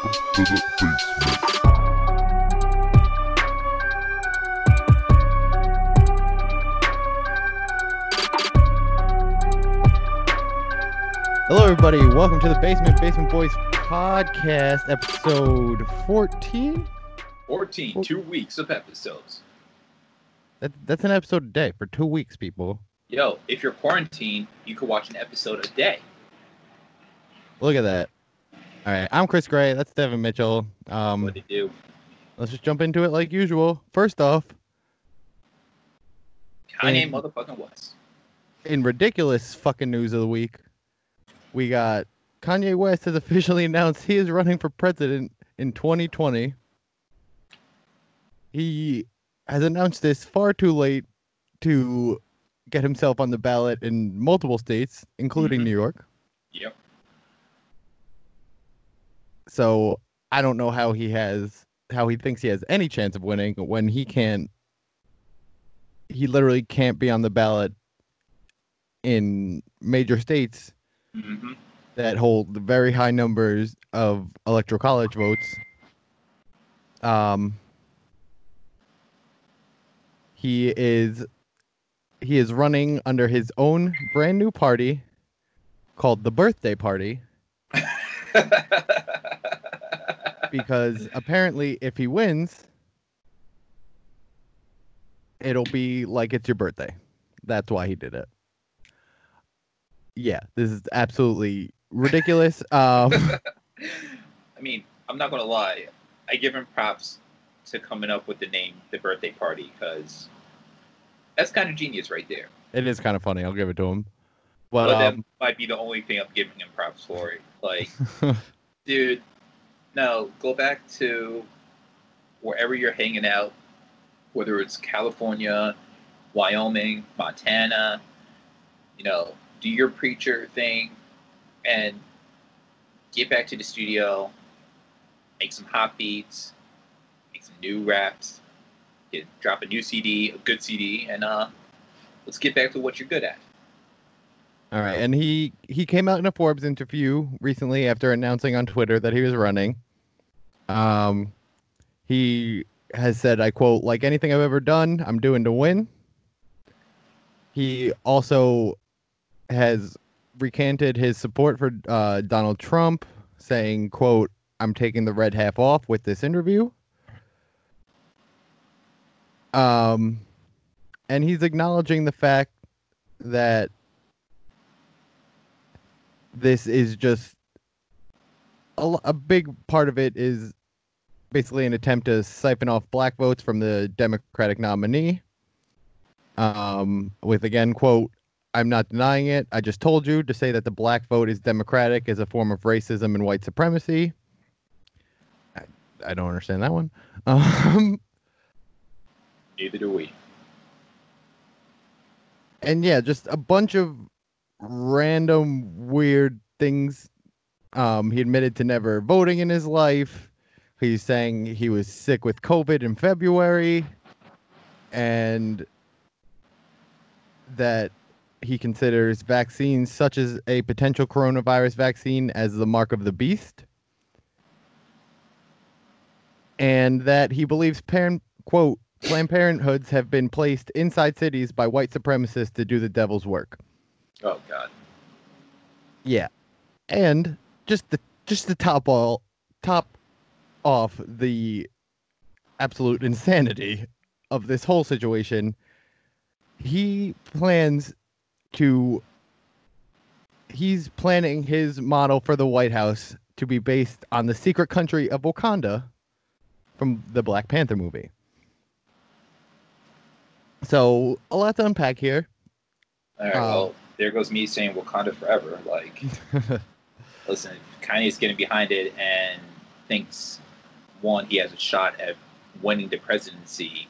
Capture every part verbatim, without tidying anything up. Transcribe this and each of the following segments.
to the basement. Hello, everybody. Welcome to the Basement Basement Boys podcast, episode fourteen. fourteen, two weeks of episodes. That, that's an episode a day for two weeks, people. Yo, if you're quarantined, you could watch an episode a day. Look at that. All right, I'm Chris Gray. That's Devin Mitchell. Um, What they do? let's just jump into it like usual. First off, Kanye in- motherfucking West. in ridiculous fucking news of the week, we got Kanye West has officially announced he is running for president in twenty twenty. He has announced this far too late to get himself on the ballot in multiple states, including Mhm. New York. Yep. So I don't know how he has how he thinks he has any chance of winning when he can't he literally can't be on the ballot in major states hmm that hold very high numbers of electoral college votes. Um, he is he is running under his own brand new party called the Birthday Party because apparently if he wins, it'll be like it's your birthday. That's why he did it. Yeah, this is absolutely ridiculous. Um, I mean, I'm not gonna lie. I give him props to coming up with the name, the birthday party, because that's kind of genius right there. it is kind of funny. I'll give it to him. But, But that um, might be the only thing I'm giving him props for. It. Like, dude, no, go back to wherever you're hanging out, whether it's California, Wyoming, Montana, you know, do your preacher thing and get back to the studio, make some hot beats, make some new raps, get, drop a new C D, a good C D, and uh, let's get back to what you're good at. all right, and he he came out in a Forbes interview recently after announcing on Twitter that he was running. Um, he has said, I quote, "Like anything I've ever done, I'm doing to win." He also has recanted his support for uh, Donald Trump, saying, quote, "I'm taking the red half off with this interview." Um, and he's acknowledging the fact that this is just a, l- a big part of it is basically an attempt to siphon off black votes from the Democratic nominee. Um, with again, quote, "I'm not denying it. I just told you to say that the black vote is Democratic is a form of racism and white supremacy." I, I don't understand that one. Um, Neither do we. and yeah, just a bunch of random weird things. Um, he admitted to never voting in his life. He's saying he was sick with COVID in February and that he considers vaccines such as a potential coronavirus vaccine as the mark of the beast. And that he believes parent quote Planned Parenthoods have been placed inside cities by white supremacists to do the devil's work. Oh God. Yeah. And just the just the top all top off the absolute insanity of this whole situation, he plans to he's planning his model for the White House to be based on the secret country of Wakanda from the Black Panther movie. So a lot to unpack here. All right. Um, well, there goes me saying Wakanda forever. Like, listen, if Kanye's getting behind it and thinks one, he has a shot at winning the presidency.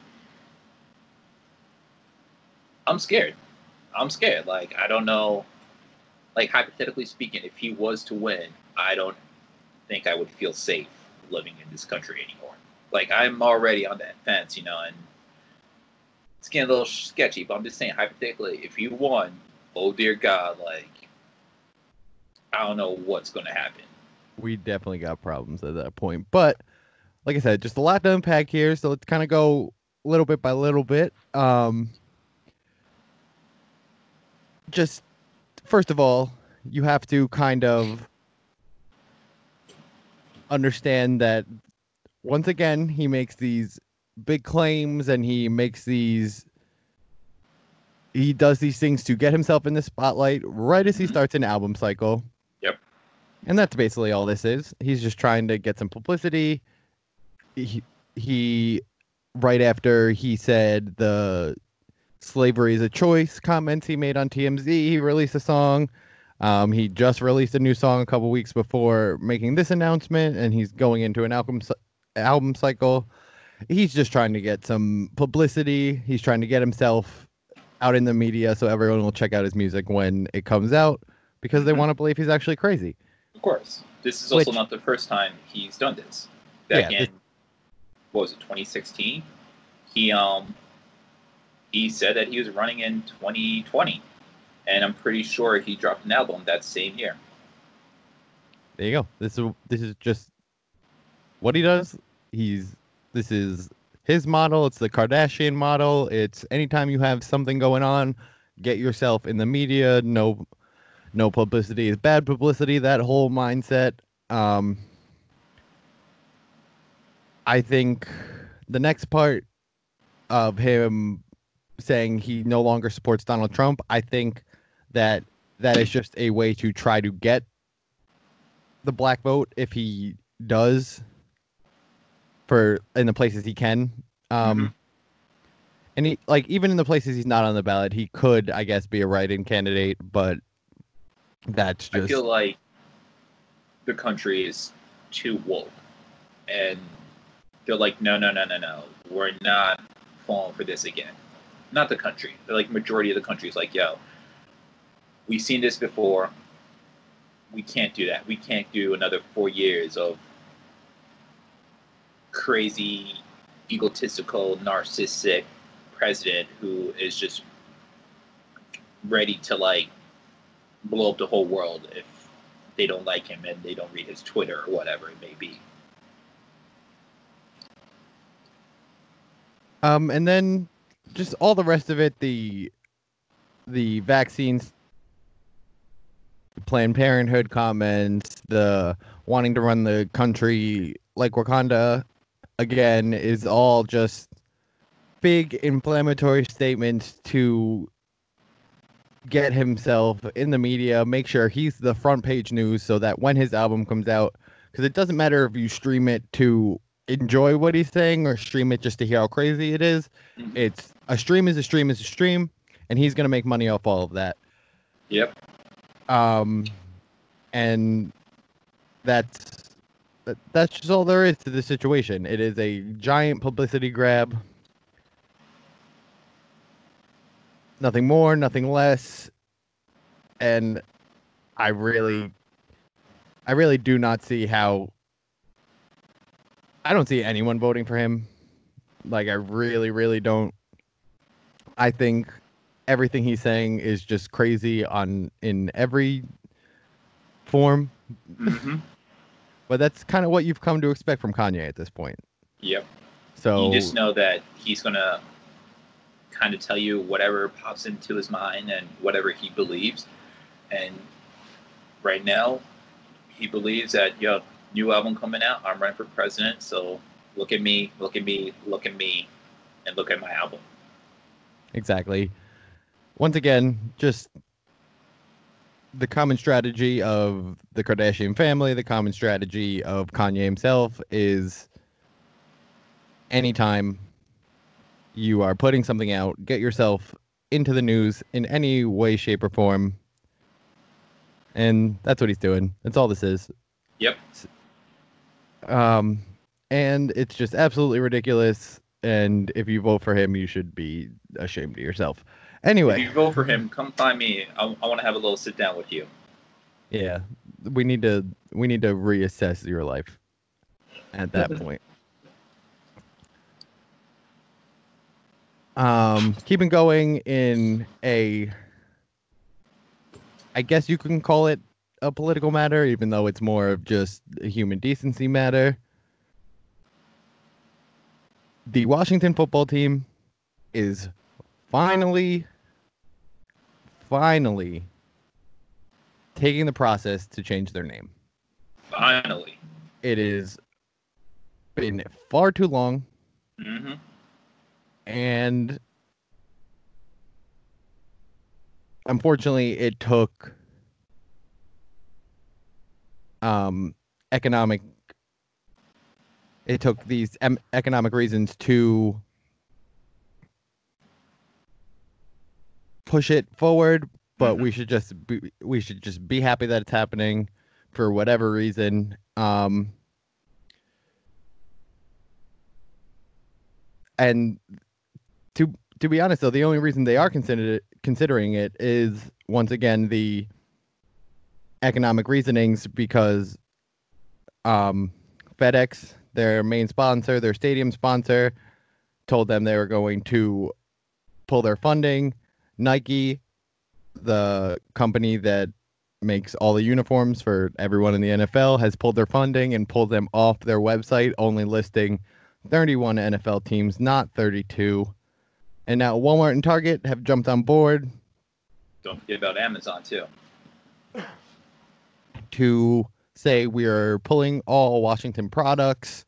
I'm scared. I'm scared. Like, I don't know. Like, hypothetically speaking, if he was to win, I don't think I would feel safe living in this country anymore. Like, I'm already on that fence, you know, and it's getting a little sketchy, but I'm just saying, hypothetically, if he won, oh dear God, like, I don't know what's going to happen. we definitely got problems at that point. But like I said, just a lot to unpack here. So let's kind of go little bit by little bit. Um, just first of all, you have to kind of understand that once again, he makes these big claims and he makes these he does these things to get himself in the spotlight right as he Mhm. starts an album cycle. Yep. And that's basically all this is. He's just trying to get some publicity. He, he right after he said the slavery is a choice comments he made on T M Z, he released a song. Um, he just released a new song a couple weeks before making this announcement, and he's going into an album album cycle. He's just trying to get some publicity. He's trying to get himself out in the media so everyone will check out his music when it comes out because they Mhm. want to believe he's actually crazy. Of course. This is also Which- not the first time he's done this. Back Yeah, in this- what was it, twenty sixteen? He um he said that he was running in twenty twenty, and I'm pretty sure he dropped an album that same year. There you go. This is this is just what he does. He's this is his model. It's the Kardashian model. It's anytime you have something going on, get yourself in the media. No, no publicity is bad publicity. That whole mindset. Um, I think the next part of him saying he no longer supports Donald Trump, I think that that is just a way to try to get the black vote if he does for in the places he can. Um, Mhm. and he like even in the places he's not on the ballot, he could, I guess, be a write-in candidate, but that's I just feel like the country is too woke, and they're like, no, no, no, no, no, we're not falling for this again. Not the country. They're like majority of the country is like, yo, we've seen this before. We can't do that. We can't do another four years of crazy, egotistical, narcissistic president who is just ready to like blow up the whole world if they don't like him and they don't read his Twitter or whatever it may be. um, and then just all the rest of it, the the vaccines, Planned Parenthood comments, the wanting to run the country like Wakanda again is all just big inflammatory statements to get himself in the media, make sure he's the front page news so that when his album comes out, because it doesn't matter if you stream it to enjoy what he's saying or stream it just to hear how crazy it is. Mhm. It's a stream is a stream is a stream, and he's gonna make money off all of that. Yep. Um, and that's that, that's just all there is to the situation. It is a giant publicity grab. Nothing more, nothing less. And I really, I really do not see how. I don't see anyone voting for him. Like, I really, really don't. I think everything he's saying is just crazy on in every form. Mm-hmm. But that's kind of what you've come to expect from Kanye at this point. Yep. So You just know that he's gonna kind of tell you whatever pops into his mind and whatever he believes. And right now, he believes that, yo, new album coming out, I'm running for president, so look at me, look at me, look at me, and look at my album. exactly. Once again, just the common strategy of the Kardashian family, the common strategy of Kanye himself is anytime you are putting something out, get yourself into the news in any way, shape, or form. And that's what he's doing. That's all this is. Yep. Um, and it's just absolutely ridiculous. And if you vote for him, you should be ashamed of yourself. If Anyway, you vote for him, come find me. I, I want to have a little sit down with you. yeah, we need to we need to reassess your life at that point. Um, keeping going in a, I guess you can call it a political matter, even though it's more of just a human decency matter. The Washington football team is finally, finally taking the process to change their name. Finally. It has been far too long. Mm-hmm. And unfortunately, it took um, economic. It took these em- economic reasons to push it forward, but Mhm. we should just be, we should just be happy that it's happening for whatever reason. Um, and to to be honest, though, the only reason they are considered considering it is once again the economic reasonings, because um, FedEx, their main sponsor, their stadium sponsor, told them they were going to pull their funding. Nike, the company that makes all the uniforms for everyone in the N F L, has pulled their funding and pulled them off their website, only listing thirty-one N F L teams, not thirty-two. And now Walmart and Target have jumped on board Don't forget about Amazon, too. to say we are pulling all Washington products.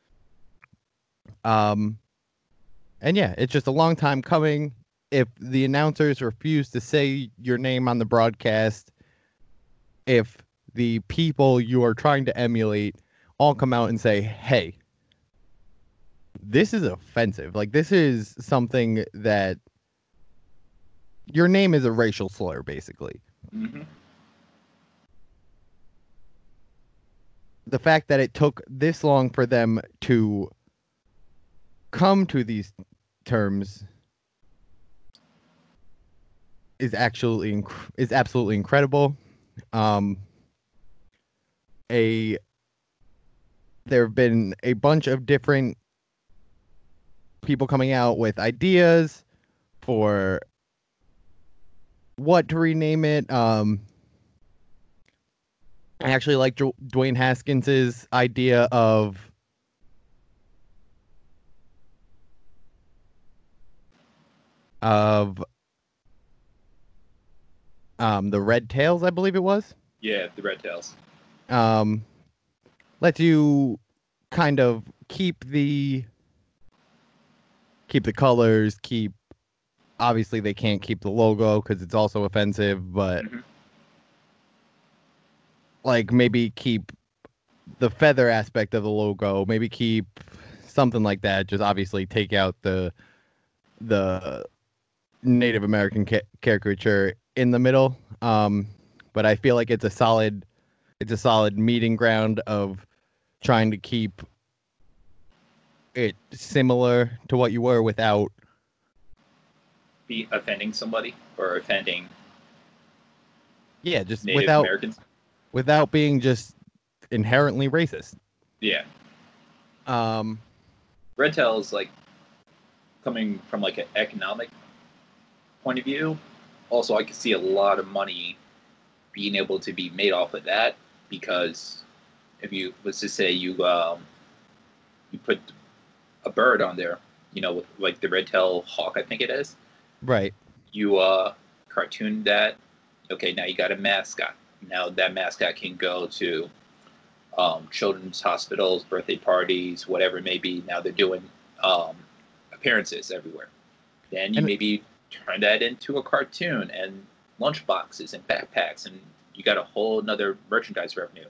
Um, and yeah, it's just a long time coming. If the announcers refuse to say your name on the broadcast, if the people you are trying to emulate all come out and say, hey, this is offensive. Like, this is something that your name is a racial slur, basically. Mm-hmm. The fact that it took this long for them to come to these terms is actually inc- is absolutely incredible. Um, a there have been a bunch of different people coming out with ideas for what to rename it. Um, I actually like Dw- Dwayne Haskins's idea of of um, the Red Tails, I believe it was. Yeah, the Red Tails. Um, lets you kind of keep the keep the colors, keep obviously they can't keep the logo because it's also offensive, but Mm-hmm. like maybe keep the feather aspect of the logo, maybe keep something like that. Just obviously take out the the Native American ca- caricature in the middle. Um, but I feel like it's a solid it's a solid meeting ground of trying to keep it similar to what you were without Be offending somebody or offending yeah, just Native without Americans. without being just inherently racist. Yeah. Um, Red Tails, like, coming from, like, an economic point of view, also I could see a lot of money being able to be made off of that, because if you, let's just say you, um, you put a bird on there, you know, with, like, the red tail hawk, I think it is, right. you uh, cartoon that. Okay, now you got a mascot. Now that mascot can go to um, children's hospitals, birthday parties, whatever it may be. Now they're doing um, appearances everywhere. Then you And maybe turn that into a cartoon and lunch boxes and backpacks, and you got a whole nother merchandise revenue.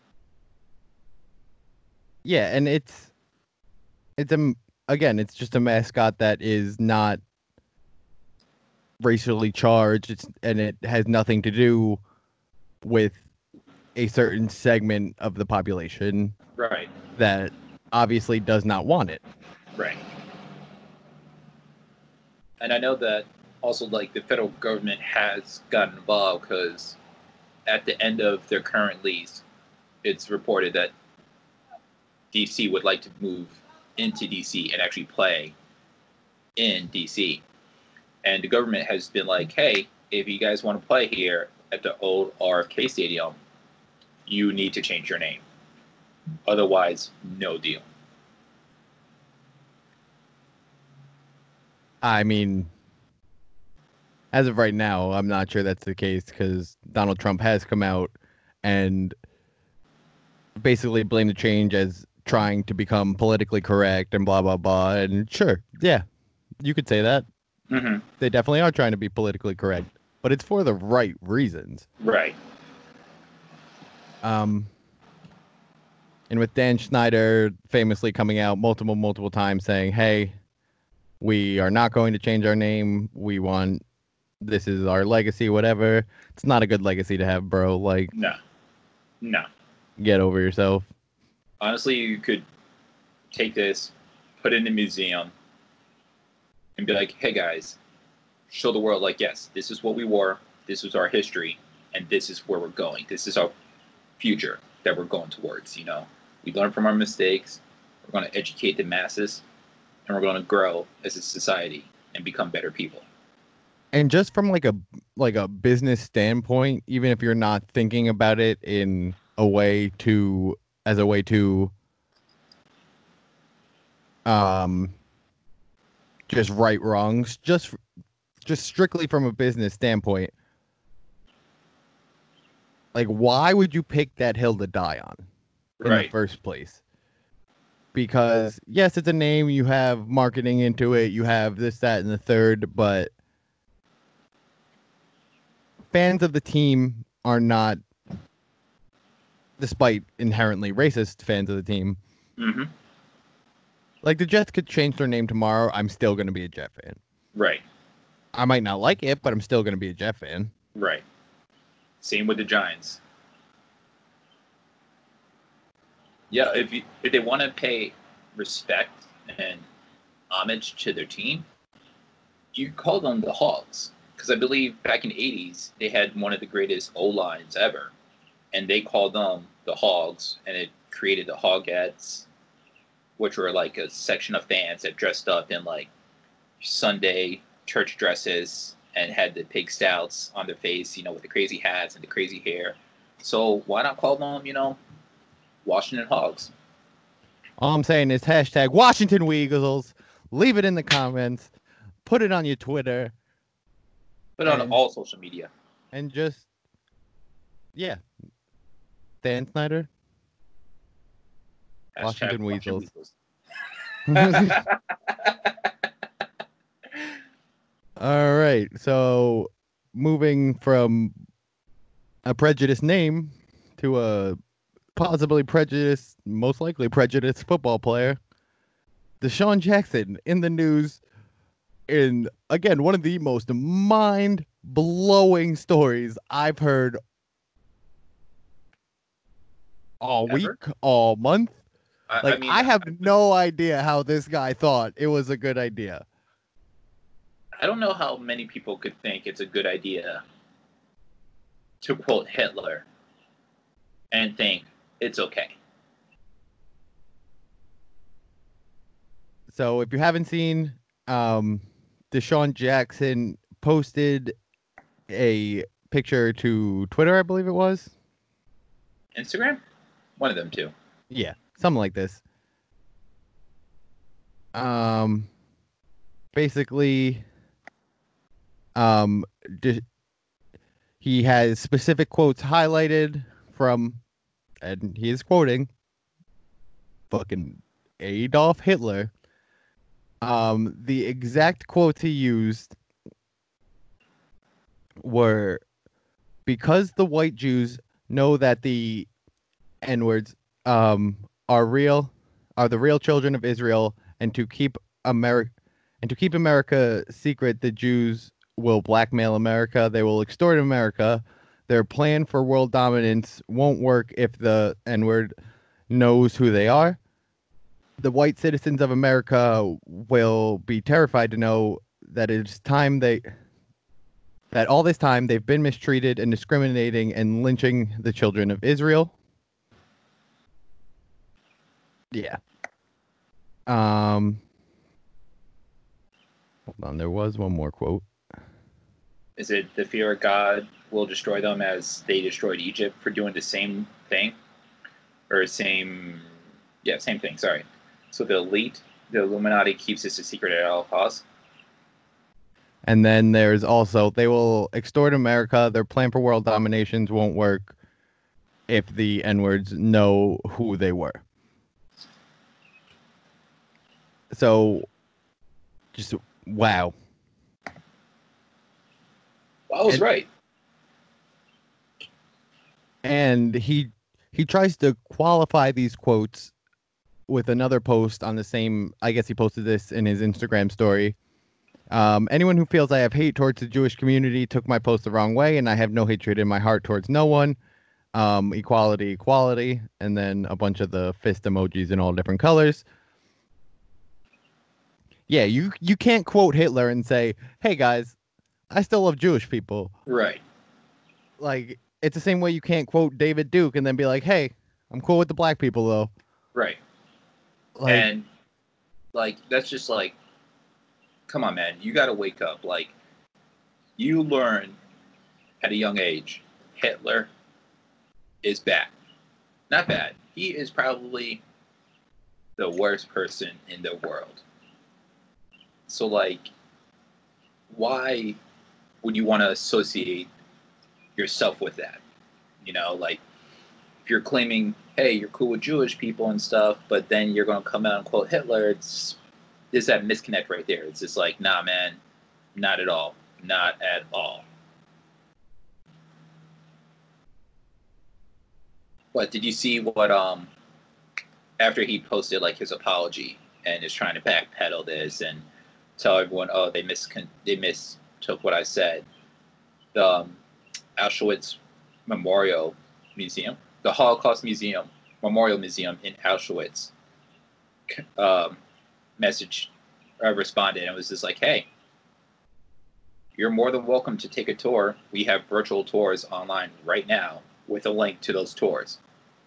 yeah, and it's it's a again, it's just a mascot that is not racially charged. It's and it has nothing to do with a certain segment of the population Right, that obviously does not want it. right. And I know that also, like, the federal government has gotten involved, because at the end of their current lease, it's reported that D C would like to move into D C and actually play in D C. And the government has been like, hey, if you guys want to play here at the old R F K Stadium, you need to change your name. Otherwise, no deal. I mean, as of right now, I'm not sure that's the case because Donald Trump has come out and basically blamed the change as trying to become politically correct and blah, blah, blah. And sure, yeah, you could say that. Mm-hmm. They definitely are trying to be politically correct, but it's for the right reasons. Right. Um, and with Dan Schneider famously coming out multiple, multiple times saying, hey, we are not going to change our name. We want, this is our legacy, whatever. It's not a good legacy to have, bro. Like, No. No. get over yourself. Honestly, you could take this, put it in a museum, and be like, hey guys, show the world, like, yes, this is what we were, this was our history, and this is where we're going. This is our future that we're going towards, you know. We learn from our mistakes, we're going to educate the masses, and we're going to grow as a society and become better people. And just from like a like a business standpoint, even if you're not thinking about it in a way to as a way to um just right wrongs, just just strictly from a business standpoint, like why would you pick that hill to die on in Right. the first place? Because yes, it's a name, you have marketing into it, you have this, that, and the third, but fans of the team are not, despite inherently racist fans of the team. Mm-hmm. Like, the Jets could change their name tomorrow. I'm still going to be a Jet fan. Right. I might not like it, but I'm still going to be a Jet fan. Right. Same with the Giants. Yeah, if you, if they want to pay respect and homage to their team, you call them the Hogs. Because I believe back in the eighties, they had one of the greatest O-lines ever. And they called them the Hogs, and it created the Hogettes, which were like a section of fans that dressed up in like Sunday church dresses and had the pig stouts on their face, you know, with the crazy hats and the crazy hair. So why not call them, you know, Washington Hogs? All I'm saying is hashtag Washington Weagles. Leave it in the comments. Put it on your Twitter. But on And- all social media. And just, yeah. Dan Snyder. Hashtag Washington Weasels. Weasels. All right. So moving from a prejudiced name to a possibly prejudiced, most likely prejudiced football player, Deshaun Jackson in the news in, again, one of the most mind-blowing stories I've heard all Ever? week, all month. I, Like, I mean, I have no idea how this guy thought it was a good idea. I don't know how many people could think it's a good idea to quote Hitler and think it's okay. So if you haven't seen, um, Deshaun Jackson posted a picture to Twitter, I believe it was. Instagram? One of them two. Yeah, something like this. Um, basically, um, di- he has specific quotes highlighted from, and he is quoting fucking Adolf Hitler. Um, the exact quotes he used were, because the white Jews know that the N-words um, are real, are the real children of Israel, and to keep America and to keep America secret, the Jews will blackmail America. They will extort America. Their plan for world dominance won't work if the N-word knows who they are. The white citizens of America will be terrified to know that it's time they that all this time they've been mistreated and discriminating and lynching the children of Israel. Yeah. Um hold on, there was one more quote. Is it the fear of God will destroy them as they destroyed Egypt for doing the same thing? Or same, yeah, same thing, sorry. So the elite, the Illuminati keeps this a secret at all costs? And then there's also they will extort America. Their plan for world dominations won't work if the N-words know who they were. So, just wow. Well, I was And- right. And he he tries to qualify these quotes with another post on the same. I guess he posted this in his Instagram story. Um, anyone who feels I have hate towards the Jewish community took my post the wrong way, and I have no hatred in my heart towards no one. Um, equality, equality, and then a bunch of the fist emojis in all different colors. Yeah, you you can't quote Hitler and say, "Hey guys, I still love Jewish people." Right. Like it's the same way you can't quote David Duke and then be like, "Hey, I'm cool with the black people though." Right. Like, and, like, that's just like, come on, man. You got to wake up. Like, you learn at a young age, Hitler is bad. Not bad. He is probably the worst person in the world. So, like, why would you want to associate yourself with that? You know, like, if you're claiming, hey, you're cool with Jewish people and stuff, but then you're going to come out and quote Hitler, it's there's that misconnect right there. It's just like, nah, man, not at all. Not at all. But did you see what, um, after he posted, like, his apology and is trying to backpedal this and tell everyone, oh, they, miscon- they mistook what I said, the um, Auschwitz Memorial Museum, the Holocaust Museum, Memorial Museum in Auschwitz, um, message uh, responded, and it was just like, hey, you're more than welcome to take a tour. We have virtual tours online right now with a link to those tours.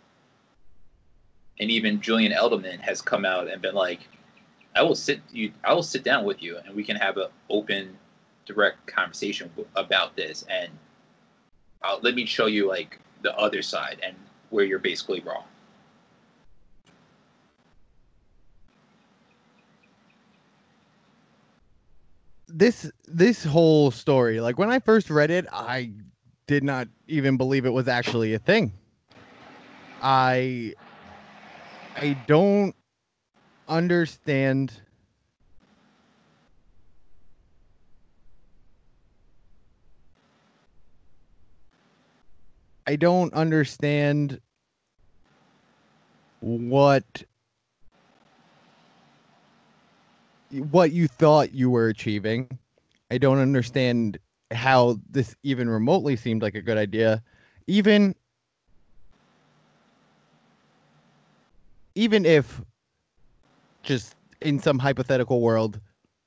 And even Julian Edelman has come out and been like, I will sit you I will sit down with you and we can have an open, direct conversation about this, and I'll, let me show you like the other side and where you're basically wrong. this this whole story, like when I first read it, I did not even believe it was actually a thing. I I don't understand I don't understand what what you thought you were achieving. I don't understand how this even remotely seemed like a good idea. Even even if just in some hypothetical world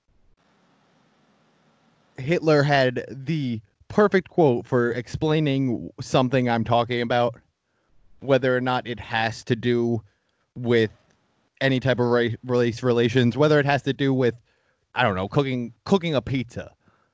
Hitler had the perfect quote for explaining something I'm talking about, whether or not it has to do with any type of ra- race relations, whether it has to do with, I don't know, cooking cooking a pizza.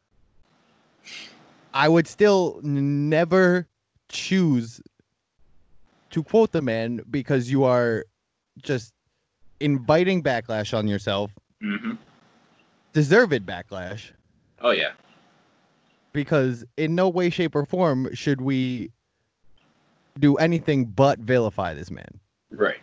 I would still never choose to quote the man because you are just inviting backlash on yourself, Mm-hmm. deserved backlash, Oh, yeah. because in no way, shape, or form should we do anything but vilify this man. Right.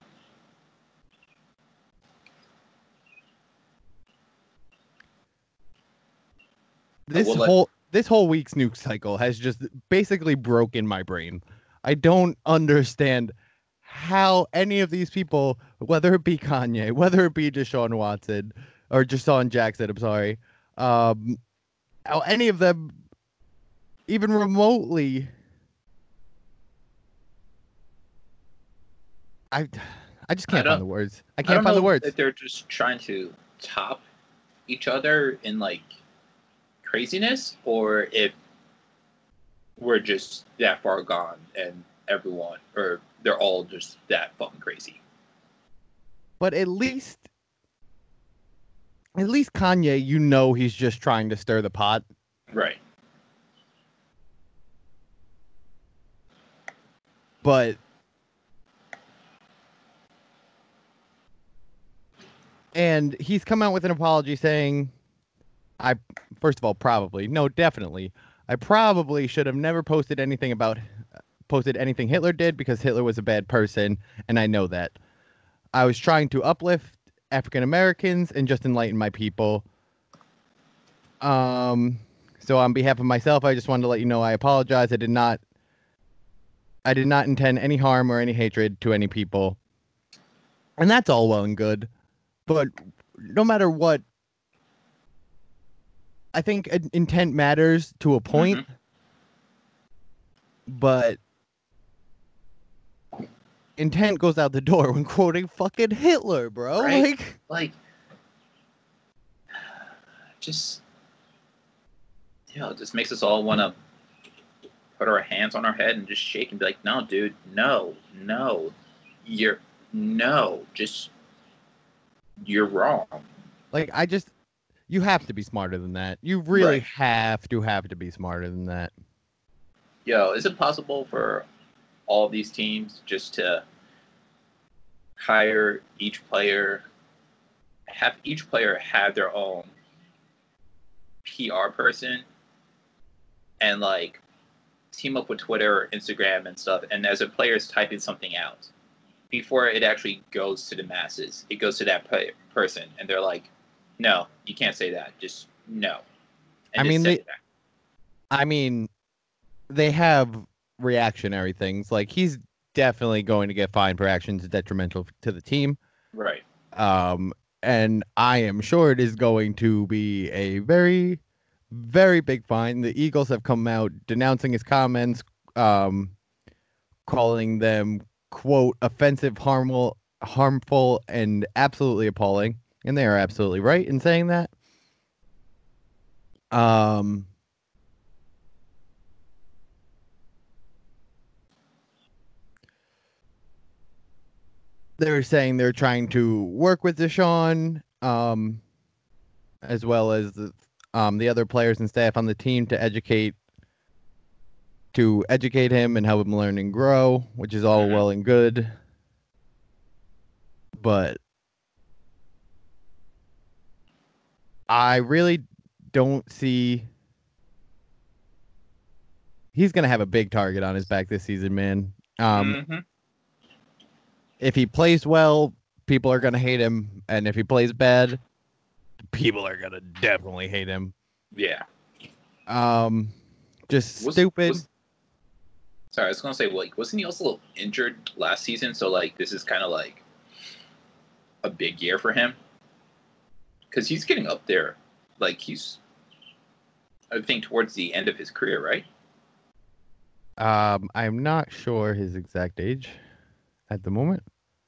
This we'll let- whole this whole week's news cycle has just basically broken my brain. I don't understand how any of these people, whether it be Kanye, whether it be Deshaun Watson or Deshaun Jackson, I'm sorry, um, how any of them even remotely, I, I just I can't don't- find the words. I I can't don't find know the words. if they're just trying to top each other in like craziness, or if we're just that far gone and everyone, or they're all just that fucking crazy. But at least, at least Kanye, you know, he's just trying to stir the pot. Right. But and he's come out with an apology saying, I first of all probably no definitely I probably should have never posted anything about posted anything Hitler did because Hitler was a bad person and I know that. I was trying to uplift African Americans and just enlighten my people. Um so on behalf of myself, I just wanted to let you know I apologize. I did not I did not intend any harm or any hatred to any people. And that's all well and good. But no matter what, I think intent matters to a point. Mm-hmm. But intent goes out the door when quoting fucking Hitler, bro. Right? Like, Like, just, you know, it just makes us all want to put our hands on our head and just shake and be like, no, dude, no, no, you're, no, just, you're wrong. like I just, you have to be smarter than that. You really Right. have to have to be smarter than that. Yo, is it possible for all these teams just to hire each player, have each player have their own P R person, and like team up with Twitter or Instagram and stuff, and as a player is typing something out, before it actually goes to the masses, it goes to that play- person, and they're like, no, you can't say that. Just no. And I just mean, send they- it back. I mean, they have reactionary things. Like, he's definitely going to get fined for actions detrimental to the team. Right. Um, and I am sure it is going to be a very, very big fine. The Eagles have come out denouncing his comments, um, calling them, quote, offensive, harmful, harmful, and absolutely appalling. And they are absolutely right in saying that. Um, they're saying they're trying to work with Deshaun, um, as well as the, um, the other players and staff on the team to educate to educate him and help him learn and grow, which is all Mhm. well and good. But I really don't see he's gonna have a big target on his back this season, man. Um, Mm-hmm. if he plays well, people are gonna hate him, and if he plays bad, people are gonna definitely hate him. Yeah. Um, just Was- stupid. was- Sorry, I was gonna say, like, wasn't he also injured last season? So, like, this is kind of like a big year for him because he's getting up there. Like, he's, I think, towards the end of his career, right? Um, I'm not sure his exact age at the moment.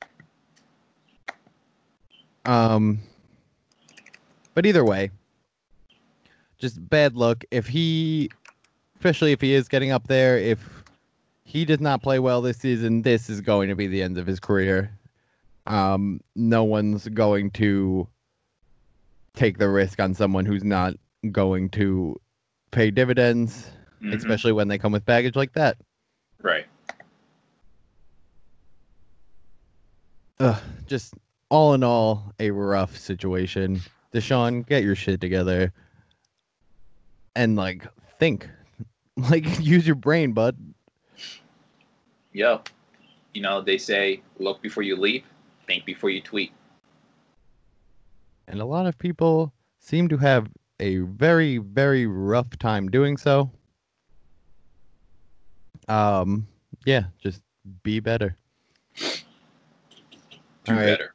Um, but either way, just bad luck. If he, especially if he is getting up there, if he does not play well this season, this is going to be the end of his career. Um, no one's going to take the risk on someone who's not going to pay dividends, Mhm. especially when they come with baggage like that. Right. Ugh, just all in all, a rough situation. Deshaun, get your shit together. And, like, think. Like, use your brain, bud. Yo, you know, they say, look before you leap, think before you tweet. And a lot of people seem to have a very, very rough time doing so. Um, yeah, just be better. Do All right. better.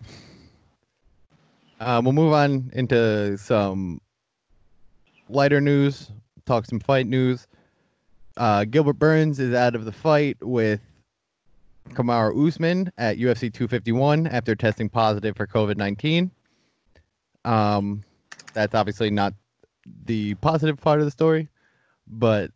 Um, we'll move on into some lighter news, talk some fight news. Uh, Gilbert Burns is out of the fight with Kamaru Usman at U F C two fifty-one after testing positive for COVID nineteen. Um, that's obviously not the positive part of the story, but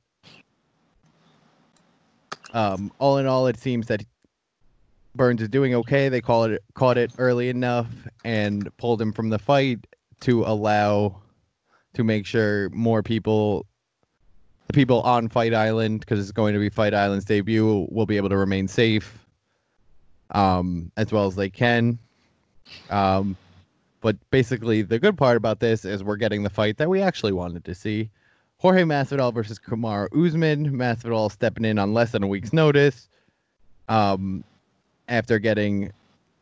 um, all in all, it seems that Burns is doing okay. They call it caught it early enough and pulled him from the fight to allow to make sure more people the people on Fight Island, because it's going to be Fight Island's debut, will be able to remain safe um, as well as they can. Um, but basically, the good part about this is we're getting the fight that we actually wanted to see. Jorge Masvidal versus Kamaru Usman. Masvidal stepping in on less than a week's notice um, after getting,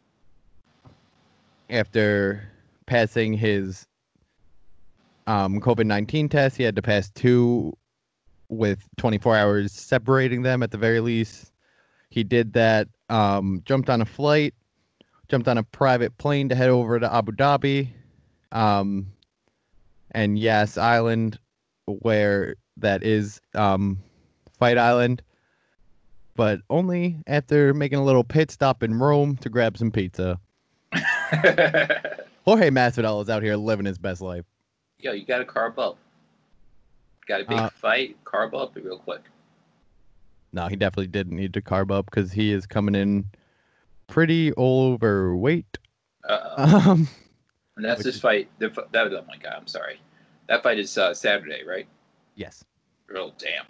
after passing his um, COVID nineteen test. He had to pass two with twenty-four hours separating them at the very least. He did that, um, jumped on a flight, jumped on a private plane to head over to Abu Dhabi um, and Yas Island, where that is um, Fight Island, but only after making a little pit stop in Rome to grab some pizza. Jorge Masvidal is out here living his best life. Yo, you got to carb up. Got a big Uh, fight, carb up real quick. No, he definitely didn't need to carb up because he is coming in pretty overweight. Uh, Um, and that's which this is- fight. The, f- that, oh my god, I'm sorry. That fight is uh, Saturday, right? yes. Oh damn.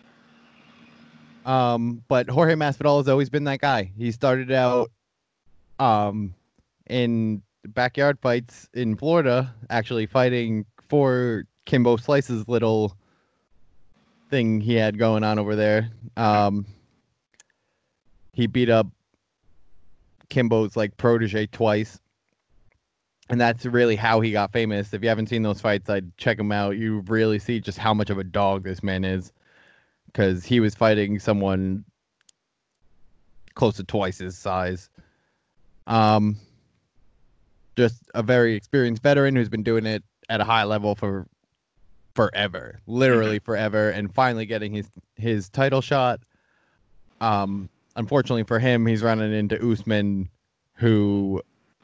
Um, but Jorge Masvidal has always been that guy. He started out um, in backyard fights in Florida, actually fighting for Kimbo Slice's little thing he had going on over there. Um, he beat up Kimbo's like protege twice. And that's really how he got famous. If you haven't seen those fights, I'd check him out. You really see just how much of a dog this man is. Because he was fighting someone close to twice his size. Um, just a very experienced veteran who's been doing it at a high level for forever, literally forever, and finally getting his his title shot. Um, unfortunately for him, he's running into Usman, who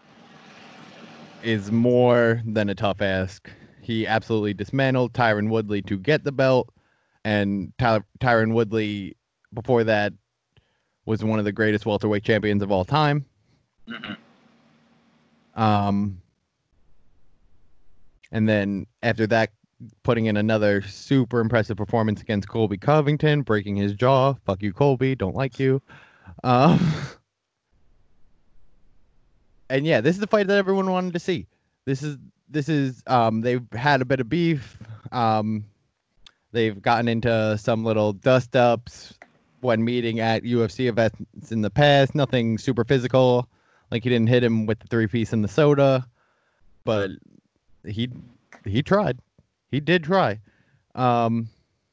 is more than a tough ask. He absolutely dismantled Tyron Woodley to get the belt, and Ty- Tyron Woodley, before that, was one of the greatest welterweight champions of all time. Mm-hmm. Um, and then after that, putting in another super impressive performance against Colby Covington, breaking his jaw. Fuck you, Colby. Don't like you. Um, and yeah, this is the fight that everyone wanted to see. This is this is um, they've had a bit of beef. Um, they've gotten into some little dust ups when meeting at U F C events in the past. Nothing super physical. Like he didn't hit him with the three piece and the soda, but he he tried. He did try. Um,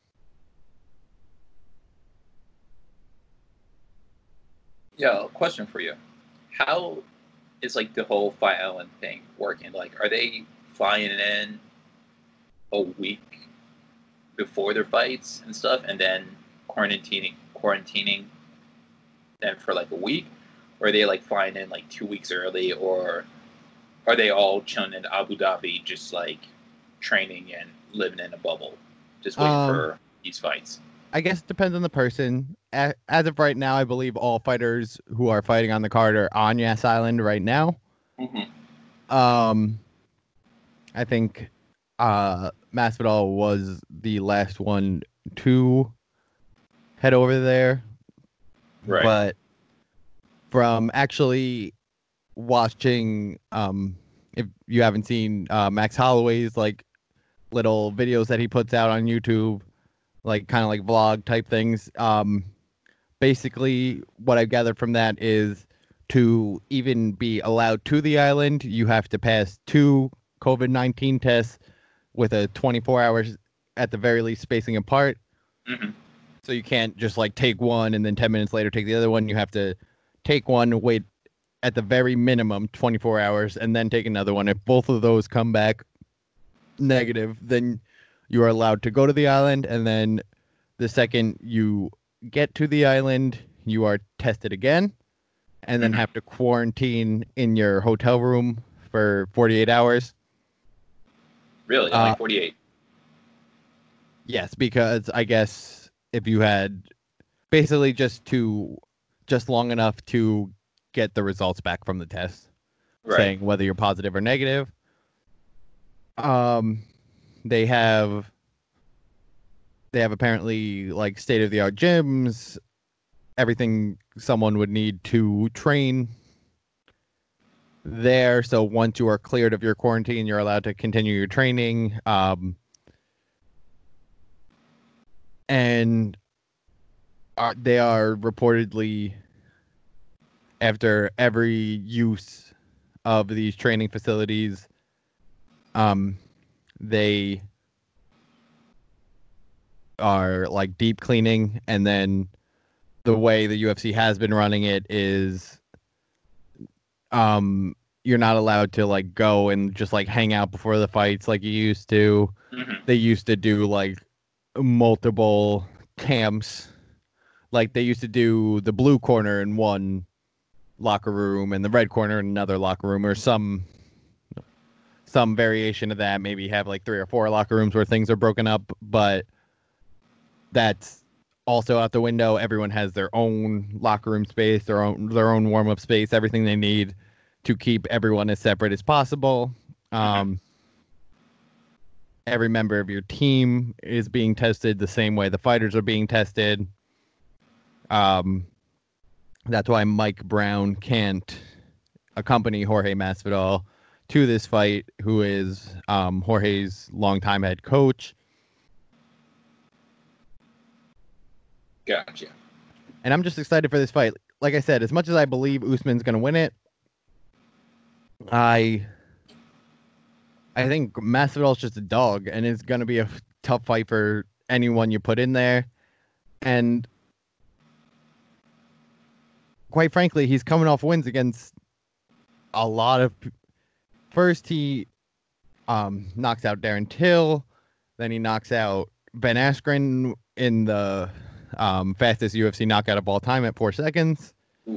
Yeah, question for you. How is like the whole Fight Island thing working? Like, are they flying in a week before their fights and stuff, and then quarantining, quarantining them for like a week, or are they like flying in like two weeks early, or are they all chilling in Abu Dhabi, just like training and living in a bubble, just waiting Um, for these fights? I guess it depends on the person. A- As of right now, I believe all fighters who are fighting on the card are on Yas Island right now. Mm-hmm. Um, I think uh, Masvidal was the last one to head over there. Right. But from actually watching, um, if you haven't seen uh, Max Holloway's like little videos that he puts out on YouTube, like kind of like vlog type things. Um, basically, what I've gathered from that is to even be allowed to the island, you have to pass two COVID nineteen tests with a twenty-four hours at the very least spacing apart. Mm-hmm. So you can't just like take one and then ten minutes later take the other one. You have to take one, wait at the very minimum twenty-four hours, and then take another one. If both of those come back negative, then you are allowed to go to the island, and then the second you get to the island, you are tested again, and then Mhm. have to quarantine in your hotel room for forty-eight hours. Really, Uh, only forty-eight. Yes, because I guess if you had basically just to just long enough to get the results back from the test, Right. saying whether you're positive or negative. Um, they have they have apparently like state of the art gyms, everything someone would need to train there. So once you are cleared of your quarantine, you're allowed to continue your training. Um, and are, they are reportedly, after every use of these training facilities, um, they are like deep cleaning, and then the way the U F C has been running it is um you're not allowed to like go and just like hang out before the fights like you used to. Mm-hmm. They used to do like multiple camps. Like they used to do the blue corner in one locker room and the red corner in another locker room, or some some variation of that. Maybe have like three or four locker rooms where things are broken up, but that's also out the window. Everyone has their own locker room space, their own their own warm up space, everything they need to keep everyone as separate as possible. Um, every member of your team is being tested the same way the fighters are being tested. Um, that's why Mike Brown can't accompany Jorge Masvidal to this fight, who is um, Jorge's longtime head coach. Gotcha. And I'm just excited for this fight. Like I said, as much as I believe Usman's going to win it, I I think Masvidal's just a dog, and it's going to be a tough fight for anyone you put in there. And quite frankly, he's coming off wins against a lot of. First, he um, knocks out Darren Till, then he knocks out Ben Askren in the um, fastest U F C knockout of all time at four seconds. Oof.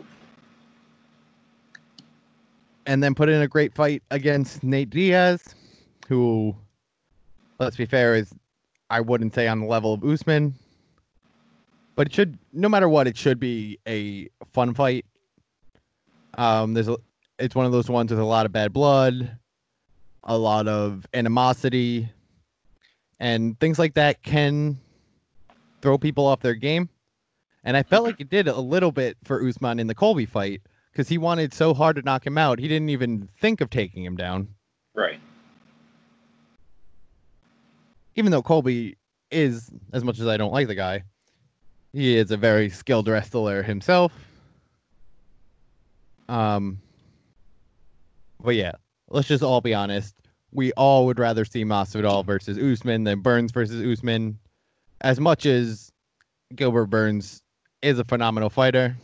And then put in a great fight against Nate Diaz, who, let's be fair, is, I wouldn't say on the level of Usman, but it should, no matter what, it should be a fun fight. Um, there's a, it's one of those ones with a lot of bad blood, a lot of animosity, and things like that can throw people off their game. And I felt like it did a little bit for Usman in the Colby fight, because he wanted so hard to knock him out, he didn't even think of taking him down. Right. Even though Colby is, as much as I don't like the guy, he is a very skilled wrestler himself. Um, but yeah, let's just all be honest. We all would rather see Masvidal versus Usman than Burns versus Usman. As much as Gilbert Burns is a phenomenal fighter.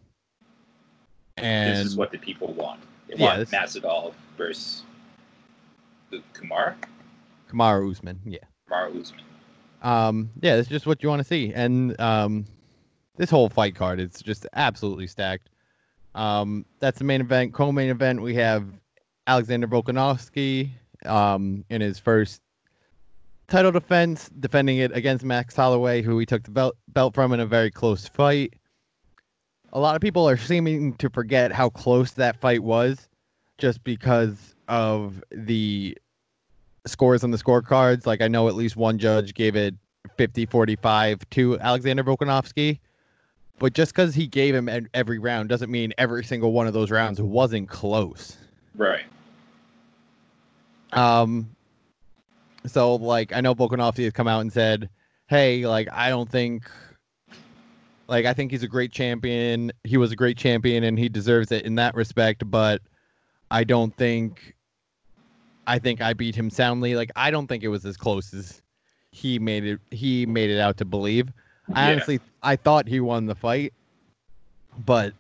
And this is what the people want. They yeah, want this, Masvidal versus Kumar? Kamaru Usman, yeah. Kamaru Usman. Um, yeah, it's just what you want to see. And um, this whole fight card is just absolutely stacked. Um, that's the main event. Co-main event, we have Alexander Volkanovski um, in his first title defense, defending it against Max Holloway, who he took the belt, belt from in a very close fight. A lot of people are seeming to forget how close that fight was just because of the scores on the scorecards. Like, I know at least one judge gave it fifty forty-five to Alexander Volkanovski. But just because he gave him every round doesn't mean every single one of those rounds wasn't close. Right. Um. So, like, I know Volkanovski has come out and said, hey, like, I don't think... Like, I think he's a great champion. He was a great champion, and he deserves it in that respect. But I don't think... I think I beat him soundly. Like, I don't think it was as close as he made it. He made it out to believe. I Yeah. honestly, I thought he won the fight, but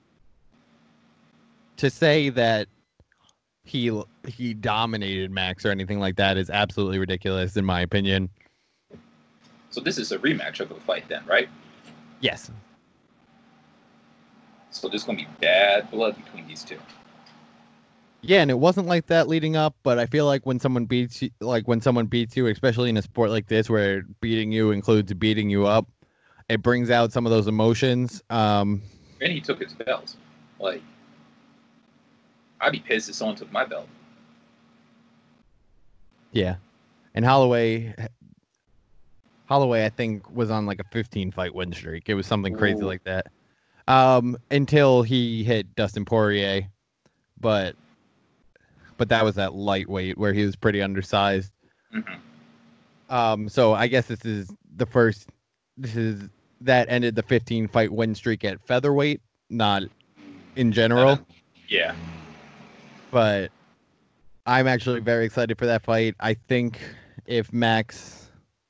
to say that he he dominated Max or anything like that is absolutely ridiculous, in my opinion. So this is a rematch of the fight then, right? Yes. So there's going to be bad blood between these two. Yeah, and it wasn't like that leading up, but I feel like when someone beats you, like when someone beats you, especially in a sport like this where beating you includes beating you up, it brings out some of those emotions. Um, And he took his belt. Like, I'd be pissed if someone took my belt. yeah. And Holloway Holloway, I think, was on like a fifteen fight win streak. It was something crazy Ooh. like that. Um, until he hit Dustin Poirier, but but that was at lightweight where he was pretty undersized. Mhm. Um, so I guess this is the first. This is that ended the fifteen fight win streak at featherweight, not in general. Uh, yeah. But I'm actually very excited for that fight. I think if Max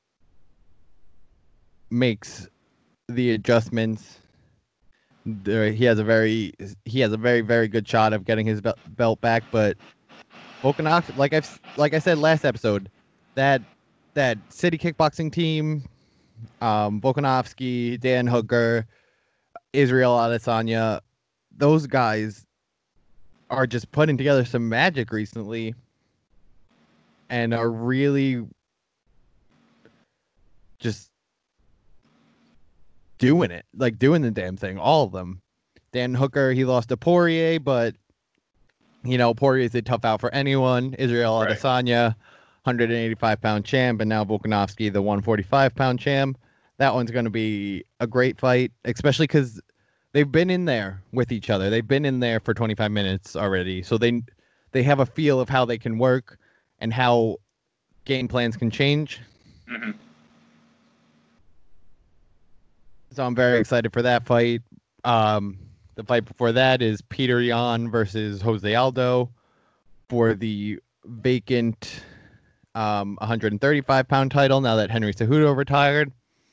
makes the adjustments, there, he has a very he has a very very good shot of getting his belt, belt back. But Volkanovski, like I've like I said last episode, that that city kickboxing team, um, Volkanovski, Dan Hooker, Israel Adesanya, those guys are just putting together some magic recently, and are really just doing it, like doing the damn thing. All of them. Dan Hooker, he lost to Poirier, but you know Poirier is a tough out for anyone. Israel Right. Adesanya, one hundred eighty-five pound champ, and now Volkanovski, the one forty-five pound champ. That one's going to be a great fight, especially because they've been in there with each other. They've been in there for twenty-five minutes already, so they they have a feel of how they can work and how game plans can change. hmm So I'm very excited for that fight. Um, the fight before that is Peter Yan versus Jose Aldo for the vacant um, one hundred thirty-five pound title now that Henry Cejudo retired.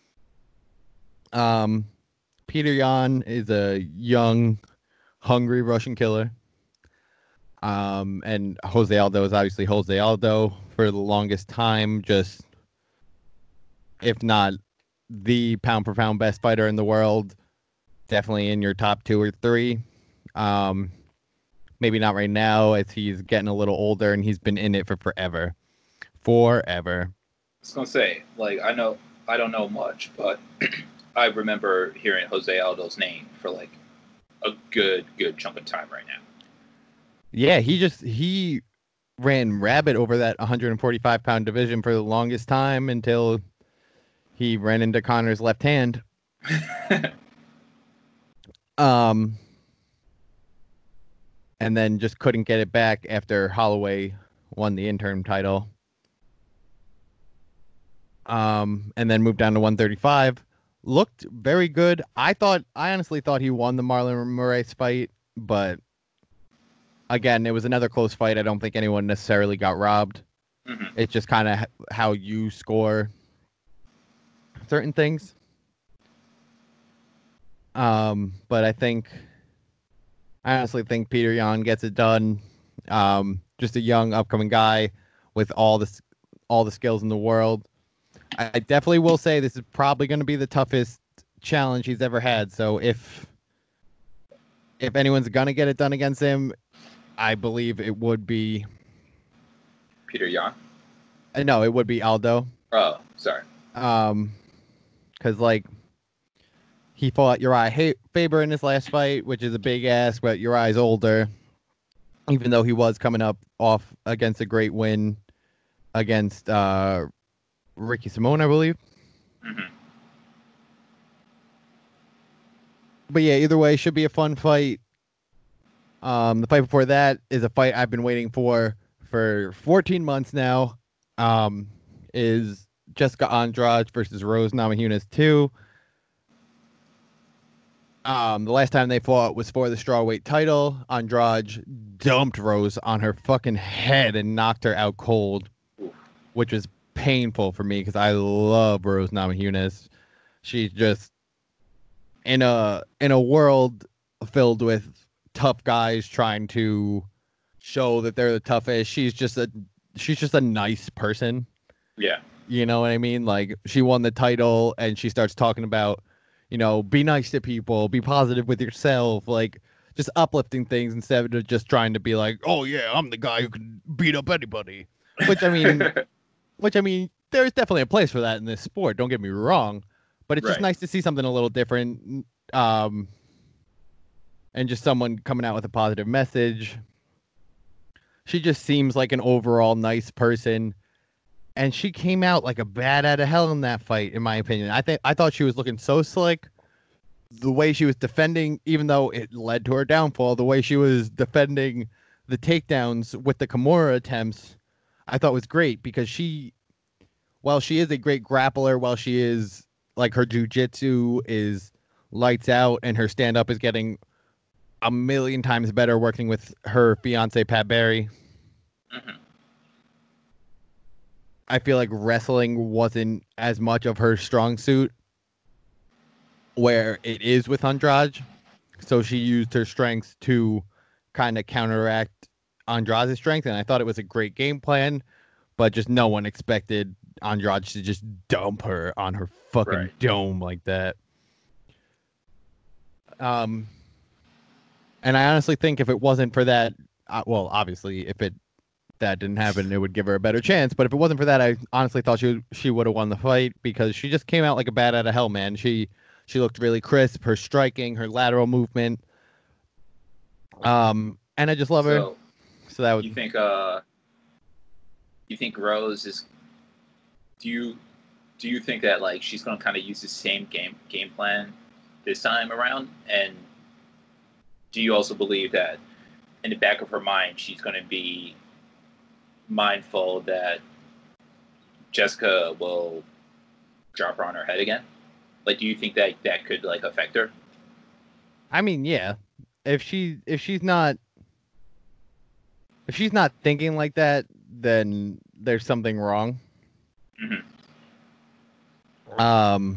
Um, Peter Yan is a young, hungry Russian killer. Um, and Jose Aldo is obviously Jose Aldo for the longest time, just if not the pound for pound best fighter in the world, definitely in your top two or three. Um, maybe not right now as he's getting a little older and he's been in it for forever. Forever. I was gonna say, like, I know I don't know much, but I remember hearing Jose Aldo's name for like a good, good chunk of time right now. Yeah, he just he ran rabbit over that one hundred forty-five pound division for the longest time until he ran into Connor's left hand. Um, and then just couldn't get it back after Holloway won the interim title. Um, and then moved down to one thirty-five. Looked very good. I thought, I honestly thought he won the Marlon Moraes fight, but again, it was another close fight. I don't think anyone necessarily got robbed. Mhm. It's just kind of how you score certain things. Um, but I think, I honestly think Peter Yan gets it done. Um, just a young upcoming guy with all the all the skills in the world. I definitely will say this is probably going to be the toughest challenge he's ever had. So if if anyone's going to get it done against him, I believe it would be Peter Yan. uh, no, it would be Aldo. Oh, sorry. Um, because like he fought Uriah Faber in his last fight, which is a big ask, but Uriah's older. Even though he was coming up off against a great win against uh, Ricky Simone, I believe. hmm But yeah, either way, should be a fun fight. Um, the fight before that is a fight I've been waiting for for fourteen months now. Um, is Jessica Andrade versus Rose Namajunas two. Um, the last time they fought was for the strawweight title. Andrade dumped Rose on her fucking head and knocked her out cold, which was painful for me because I love Rose Namajunas. She's just in a in a world filled with tough guys trying to show that they're the toughest. She's just a she's just a nice person. Yeah. You know what I mean? Like she won the title and she starts talking about, you know, be nice to people, be positive with yourself, like just uplifting things instead of just trying to be like, oh yeah, I'm the guy who can beat up anybody. Which I mean, which I mean, there's definitely a place for that in this sport. Don't get me wrong, but it's just Right. nice to see something a little different, um, and just someone coming out with a positive message. She just seems like an overall nice person. and she came out like a bat out of hell in that fight, in my opinion. I think I thought she was looking so slick. The way she was defending, even though it led to her downfall, the way she was defending the takedowns with the Kimura attempts, I thought was great because she, while she is a great grappler, while she is like her jujitsu is lights out and her stand up is getting a million times better working with her fiance Pat Barry. Mm-hmm. I feel like wrestling wasn't as much of her strong suit where it is with Andrade. So she used her strengths to kind of counteract Andrade's strength. And I thought it was a great game plan, but just no one expected Andrade to just dump her on her fucking Right. dome like that. Um, and I honestly think if it wasn't for that, uh, well, obviously, if it that didn't happen, it would give her a better chance. But if it wasn't for that, I honestly thought she she would have won the fight because she just came out like a bat out of hell, man. She she looked really crisp, her striking, her lateral movement, um, and I just love her. So So that would you think uh you think Rose is do you do you think that like she's gonna kinda use the same game game plan this time around? And do you also believe that in the back of her mind she's gonna be mindful that Jessica will drop her on her head again? Like, do you think that that could like affect her? I mean, yeah. If she if she's not if she's not thinking like that, then there's something wrong. Mm-hmm. Um,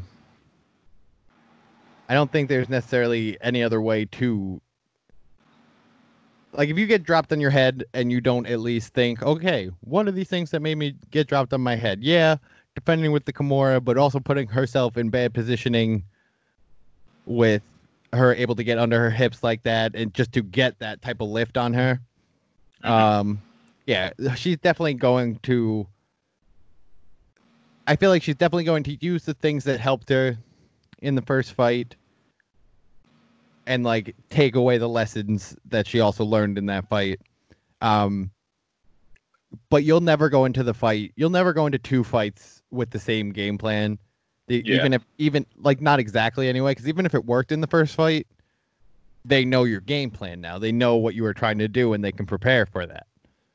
I don't think there's necessarily any other way to. Like, if you get dropped on your head and you don't at least think, okay, what are these things that made me get dropped on my head? Yeah, defending with the Kimura, but also putting herself in bad positioning with her able to get under her hips like that and just to get that type of lift on her. Mm-hmm. Um, yeah, she's definitely going to. I feel like she's definitely going to use the things that helped her in the first fight and like take away the lessons that she also learned in that fight. Um, but you'll never go into the fight. You'll never go into two fights with the same game plan. The, Yeah. Even if, even like not exactly anyway, because even if it worked in the first fight, they know your game plan now. They know what you were trying to do and they can prepare for that.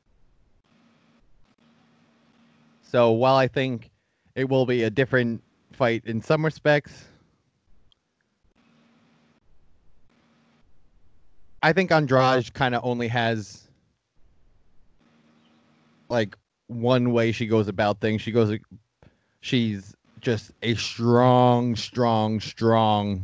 So while I think it will be a different fight in some respects, I think Andrade kind of only has like one way she goes about things. She goes, she's just a strong, strong, strong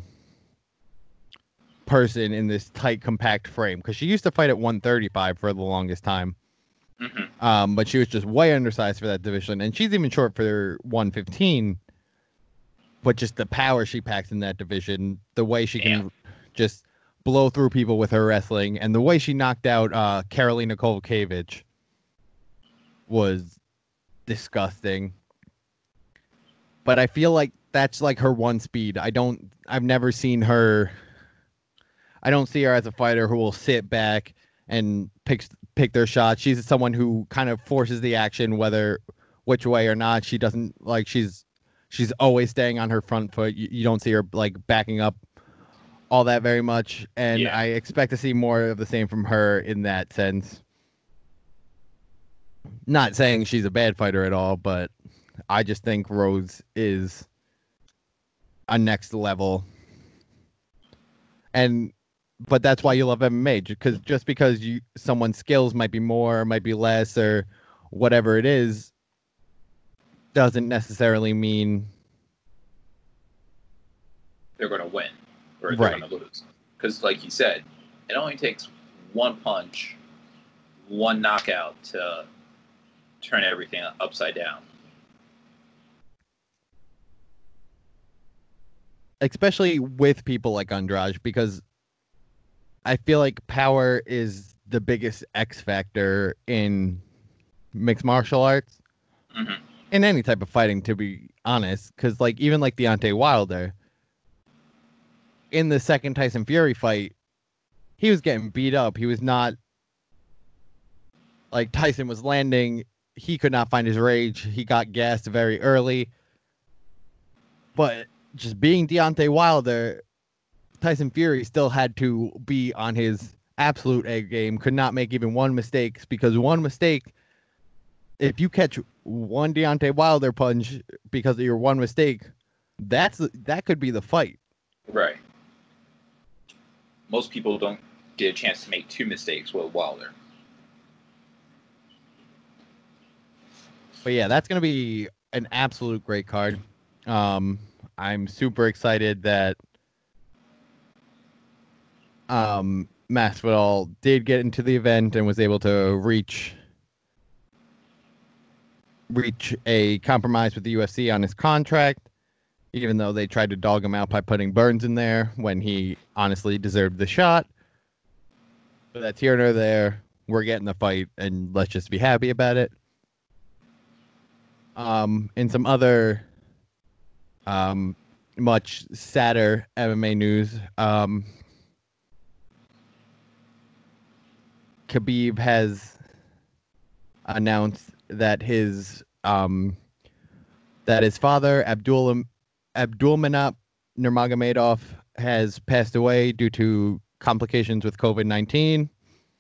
person in this tight, compact frame. Because she used to fight at one thirty-five for the longest time. Mm-hmm. Um, but she was just way undersized for that division. And she's even short for one fifteen. But just the power she packs in that division, the way she Damn. can just blow through people with her wrestling, and the way she knocked out uh, Karolina Kowalkiewicz was disgusting. But I feel like that's like her one speed. I don't, I've never seen her, I don't see her as a fighter who will sit back and pick, pick their shots. She's someone who kind of forces the action, whether which way or not. She doesn't like, she's, she's always staying on her front foot. You, you don't see her like backing up all that very much. And Yeah. I expect to see more of the same from her in that sense. Not saying she's a bad fighter at all, but I just think Rose is a next level. And but that's why you love M M A, because just because you someone's skills might be more, might be less, or whatever it is, doesn't necessarily mean They're going to win or they're Right. going to lose. Because, like you said, it only takes one punch, one knockout to turn everything upside down. especially with people like Andrade, because I feel like power is the biggest X factor in mixed martial arts, Mm-hmm. in any type of fighting, to be honest. Because like even like Deontay Wilder, in the second Tyson Fury fight, he was getting beat up. He was not like Tyson was landing he could not find his rage. He got gassed very early. But just being Deontay Wilder, Tyson Fury still had to be on his absolute A game, could not make even one mistake, because one mistake, if you catch one Deontay Wilder punch because of your one mistake, that's that could be the fight. Right. Most people don't get a chance to make two mistakes with Wilder. But yeah, that's going to be an absolute great card. Um, I'm super excited that um, Masvidal did get into the event and was able to reach reach a compromise with the U F C on his contract, even though they tried to dog him out by putting Burns in there when he honestly deserved the shot. But that's here nor there. We're getting the fight, and let's just be happy about it. Um, in some other um, much sadder M M A news, um, Khabib has announced that his um, that his father, Abdul Abdulmanap Nurmagomedov, has passed away due to complications with COVID nineteen.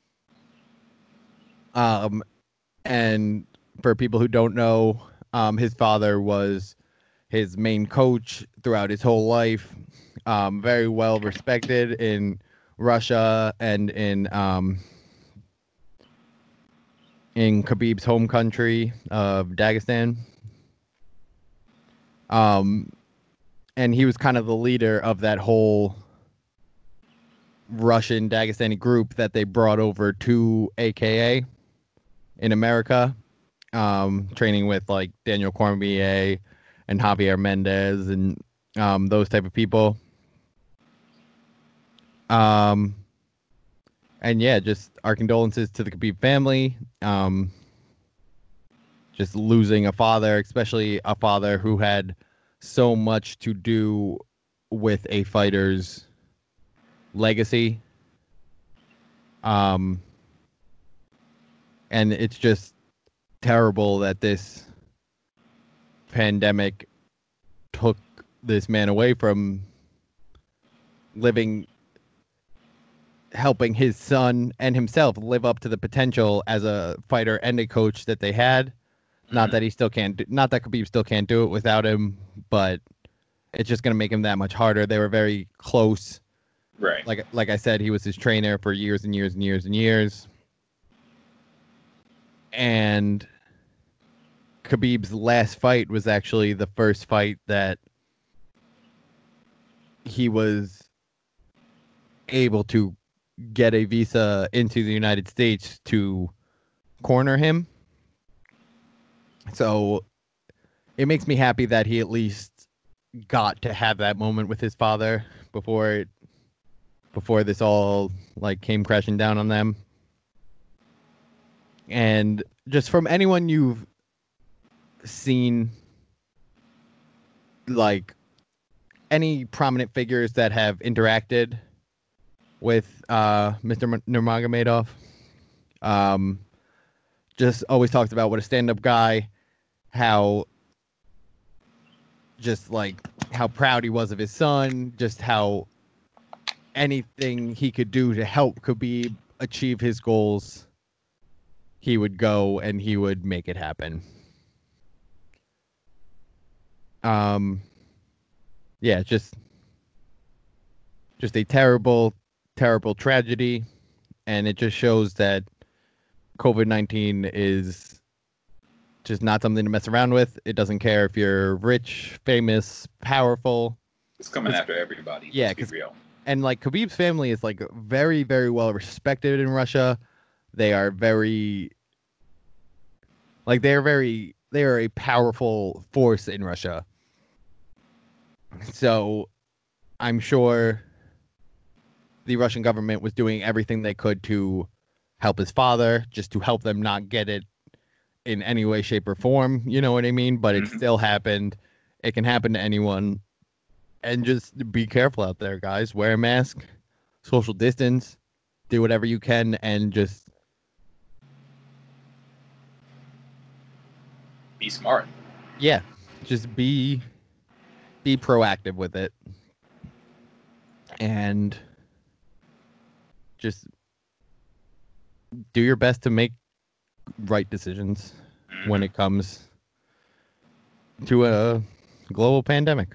Um, and for people who don't know, um, his father was his main coach throughout his whole life. Um, very well respected in Russia and in um, in Khabib's home country of Dagestan. Um, and he was kind of the leader of that whole Russian Dagestani group that they brought over to A K A in America, um, training with like Daniel Cormier and Javier Mendez and um, those type of people. Um, and yeah, just our condolences to the Khabib family. Um, just losing a father, especially a father who had so much to do with a fighter's legacy. Um, and it's just terrible that this pandemic took this man away from living, helping his son and himself live up to the potential as a fighter and a coach that they had. Mm-hmm. Not that he still can't do, not that Khabib still can't do it without him, but it's just going to make him that much harder. They were very close. Right. Like, like I said, he was his trainer for years and years and years and years. And Khabib's last fight was actually the first fight that he was able to get a visa into the United States to corner him. So it makes me happy that he at least got to have that moment with his father before it, before this all like came crashing down on them. And just from anyone you've seen, like any prominent figures that have interacted with uh, Mister Nurmagomedov, um, just always talks about what a stand-up guy, how just like how proud he was of his son, just how anything he could do to help Khabib achieve his goals, he would go and he would make it happen. Um, yeah, just, just a terrible, terrible tragedy, and it just shows that COVID nineteen is just not something to mess around with. It doesn't care if you're rich, famous, powerful. It's coming after everybody. Yeah, let's be real. And like Khabib's family is like very, very well respected in Russia. They are very, like they're very, they are a powerful force in Russia. So I'm sure the Russian government was doing everything they could to help his father, just to help them not get it in any way, shape, or form. You know what I mean? But it Mm-hmm. still happened. It can happen to anyone. And just be careful out there, guys. Wear a mask, social distance, do whatever you can, and just be smart. Yeah, just be be proactive with it, and just do your best to make right decisions Mm-hmm. when it comes to a global pandemic.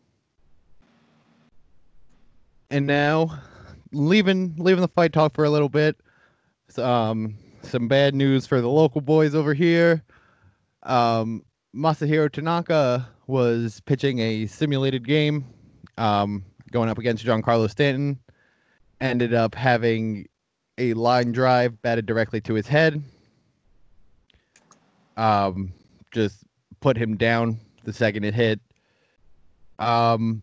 And now, leaving leaving the fight talk for a little bit. Um, some bad news for the local boys over here. Um, Masahiro Tanaka was pitching a simulated game, um, going up against Giancarlo Stanton. Ended up having a line drive batted directly to his head. Um, just put him down the second it hit. Um,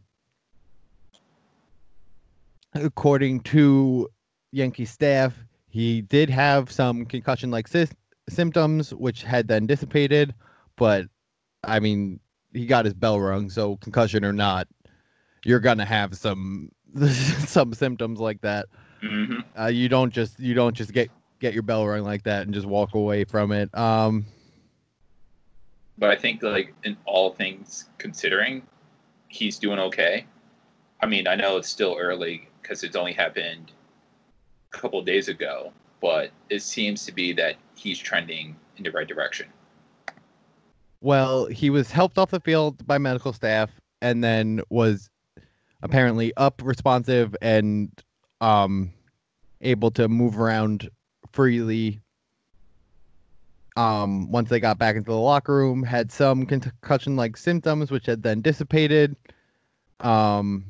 according to Yankee staff, he did have some concussion-like sy- symptoms, which had then dissipated. But I mean, he got his bell rung, so concussion or not, you're gonna have some some symptoms like that. Mm-hmm. Uh, you don't just you don't just get get your bell rung like that and just walk away from it. Um, But I think, like, in all things considering, he's doing okay. I mean, I know it's still early because it's only happened a couple of days ago, but it seems to be that he's trending in the right direction. well, he was helped off the field by medical staff, and then was apparently up, responsive, and um, able to move around freely. Um, once they got back into the locker room, had some concussion-like symptoms, which had then dissipated. Um,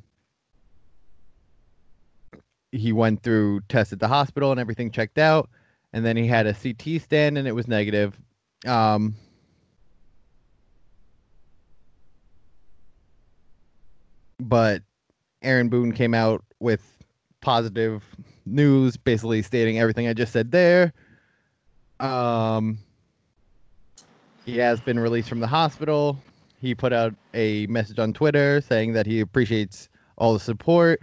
he went through tests at the hospital and everything checked out, and then he had a C T scan and it was negative. Um, but Aaron Boone came out with positive news, basically stating everything I just said there. Um, he has been released from the hospital. He put out a message on Twitter saying that he appreciates all the support.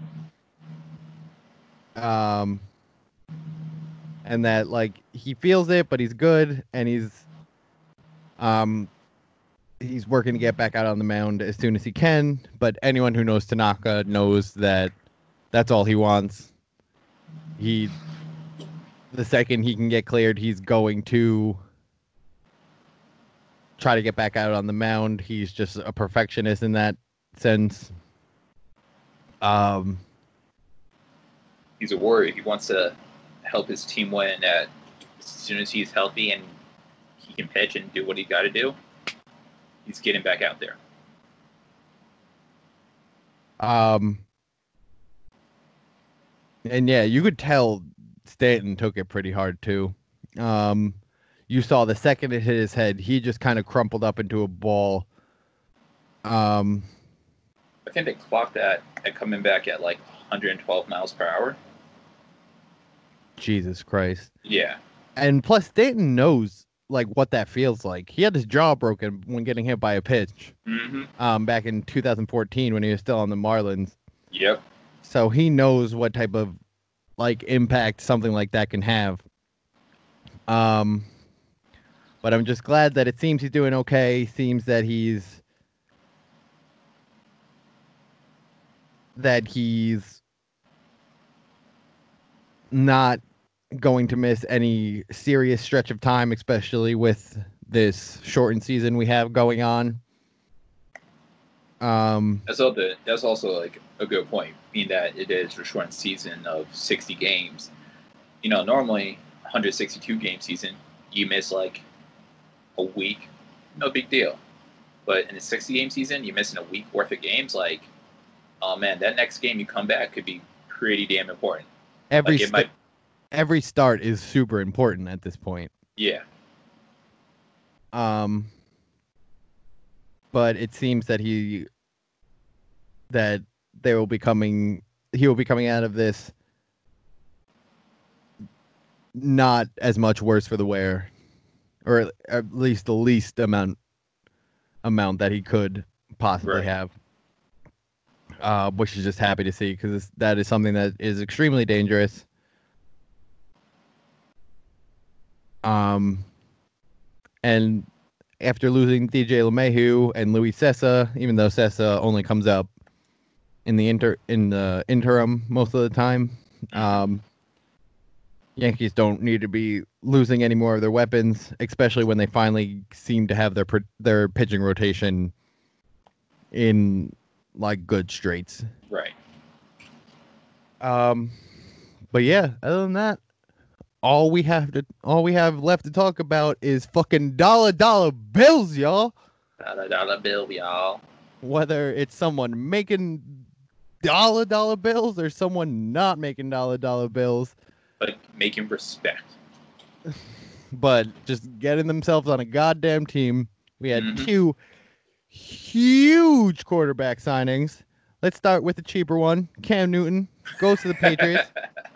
Um, and that like he feels it, but he's good, and he's um he's working to get back out on the mound as soon as he can. But anyone who knows Tanaka knows that that's all he wants. He, the second he can get cleared, he's going to try to get back out on the mound. He's just a perfectionist in that sense. Um, He's a warrior. He wants to help his team win at, as soon as he's healthy and he can pitch and do what he got to do. He's getting back out there. um, and yeah, you could tell Stanton took it pretty hard too. Um, you saw the second it hit his head, he just kind of crumpled up into a ball. Um, I think they clocked that at coming back at like one hundred twelve miles per hour. Jesus Christ. Yeah. And plus, Stanton knows like what that feels like. He had his jaw broken when getting hit by a pitch Mm-hmm. um, back in two thousand fourteen when he was still on the Marlins. Yep. So he knows what type of like impact something like that can have. Um, but I'm just glad that it seems he's doing okay. Seems that he's that he's not going to miss any serious stretch of time, especially with this shortened season we have going on. Um, That's all the, that's also like a good point, being that it is a shortened season of sixty games. You know, normally one hundred sixty-two game season, you miss like a week, no big deal. But in a sixty game season, you're missing a week worth of games. Like, oh man, that next game you come back could be pretty damn important. every Like it st- might, every start is super important at this point. yeah. Um, but it seems that he that they will be coming. He will be coming out of this not as much worse for the wear, or at least the least amount amount that he could possibly Right. have. Uh, which is just happy to see, because that is something that is extremely dangerous. Um, and after losing D J LeMahieu and Louis Sessa, even though Sessa only comes up in the inter in the interim most of the time. Um, Yankees don't need to be losing any more of their weapons, especially when they finally seem to have their their pitching rotation in like good straits. Right. Um, but yeah, other than that, all we have to all we have left to talk about is fucking dollar dollar bills, y'all. Dollar dollar bill, y'all. Whether it's someone making dollar dollar bills or someone not making dollar dollar bills, Like making respect. but just getting themselves on a goddamn team. We had Mhm. two huge quarterback signings. Let's start with the cheaper one. Cam Newton goes to the Patriots.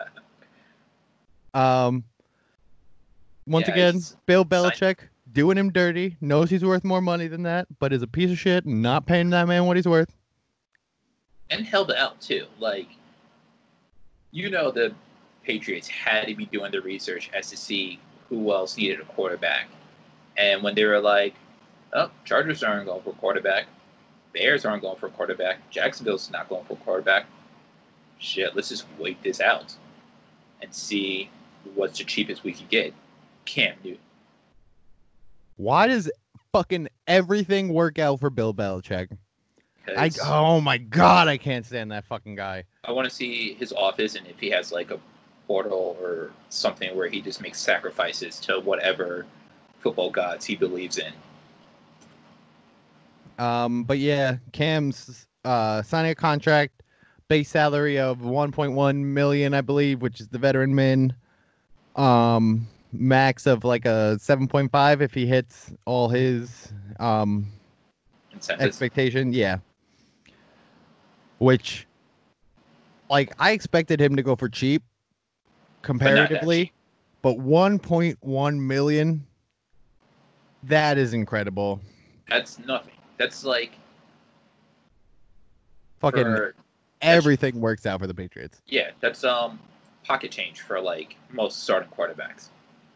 Um, once Yeah, again, he's Bill signed- Belichick doing him dirty. Knows he's worth more money than that, but is a piece of shit and not paying that man what he's worth. And held out too. Like, you know, the Patriots had to be doing the research as to see who else needed a quarterback. And when they were like, oh, Chargers aren't going for a quarterback, Bears aren't going for a quarterback, Jacksonville's not going for a quarterback, shit, let's just wait this out and see what's the cheapest we can get. Cam Newton. Why does fucking everything work out for Bill Belichick? I 'Cause oh my god, I can't stand that fucking guy. I want to see his office and if he has like a portal or something where he just makes sacrifices to whatever football gods he believes in. Um, but yeah, Cam's uh signing a contract, base salary of one point one million, I believe, which is the veteran min. Um, max of like a seven point five if he hits all his um Incentives. expectation. Yeah. Which, like, I expected him to go for cheap comparatively, cheap. but one point one million, that is incredible. That's nothing. That's like Fucking for everything works out for the Patriots. yeah, that's um pocket change for like most starting quarterbacks.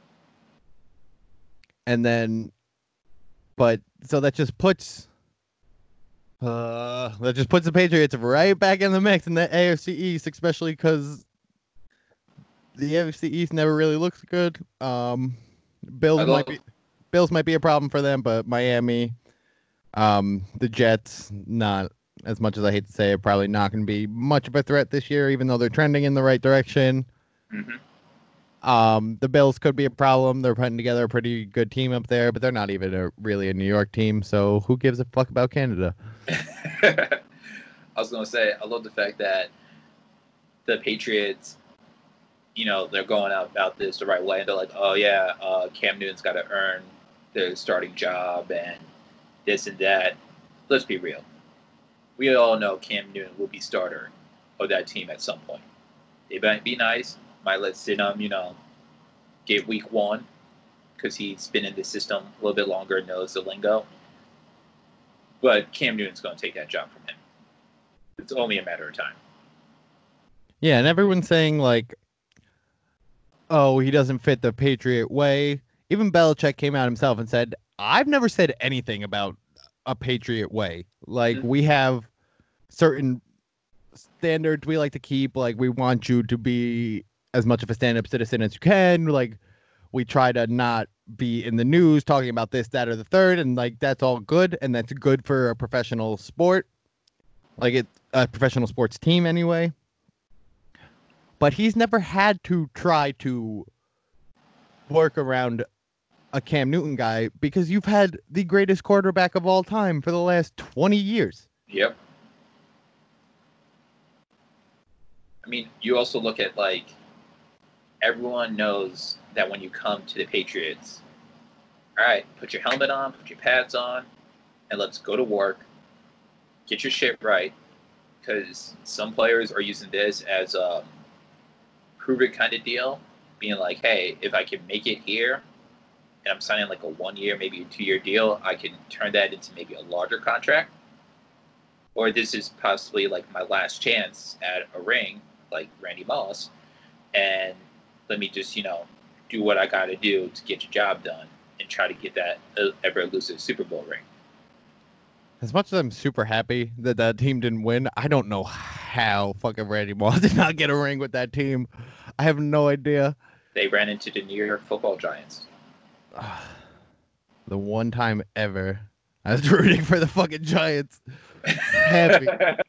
And then, but so that just puts, uh, that just puts the Patriots right back in the mix in the A F C East, especially because the A F C East never really looks good. Um, Bills I might love- be, Bills might be a problem for them, but Miami, um, the Jets, not as much as I hate to say it, probably not going to be much of a threat this year, even though they're trending in the right direction. Mhm. Um, the Bills could be a problem. They're putting together a pretty good team up there, but they're not even a, really a New York team. So who gives a fuck about Canada? I was gonna say I love the fact that the Patriots, you know, they're going out about this the right way, and they're like, oh yeah, uh, Cam Newton's got to earn the starting job and this and that. Let's be real. We all know Cam Newton will be starter of that team at some point. It might be nice, might let sit him, you know, get week one because he's been in the system a little bit longer and knows the lingo. But Cam Newton's going to take that job from him. It's only a matter of time. Yeah, and everyone's saying like, oh, he doesn't fit the Patriot way. Even Belichick came out himself and said, I've never said anything about a Patriot way. Like, Mm-hmm. we have certain standards we like to keep. Like, we want you to be as much of a stand-up citizen as you can. Like, we try to not be in the news talking about this, that, or the third. And, like, that's all good. And that's good for a professional sport. Like, it's a professional sports team anyway. But he's never had to try to work around a Cam Newton guy because you've had the greatest quarterback of all time for the last twenty years. Yep. I mean, you also look at, like, everyone knows that when you come to the Patriots, all right, put your helmet on, put your pads on, and let's go to work. Get your shit right. Because some players are using this as a prove it kind of deal, being like, hey, if I can make it here, and I'm signing like a one year, maybe a two year deal, I can turn that into maybe a larger contract. Or this is possibly like my last chance at a ring, like Randy Moss, and let me just, you know, do what I got to do to get your job done and and try to get that uh, ever elusive Super Bowl ring. As much as I'm super happy that that team didn't win, I don't know how fucking Randy Moss did not get a ring with that team. I have no idea. They ran into the New York Football Giants. The one time ever I was rooting for the fucking Giants. Happy.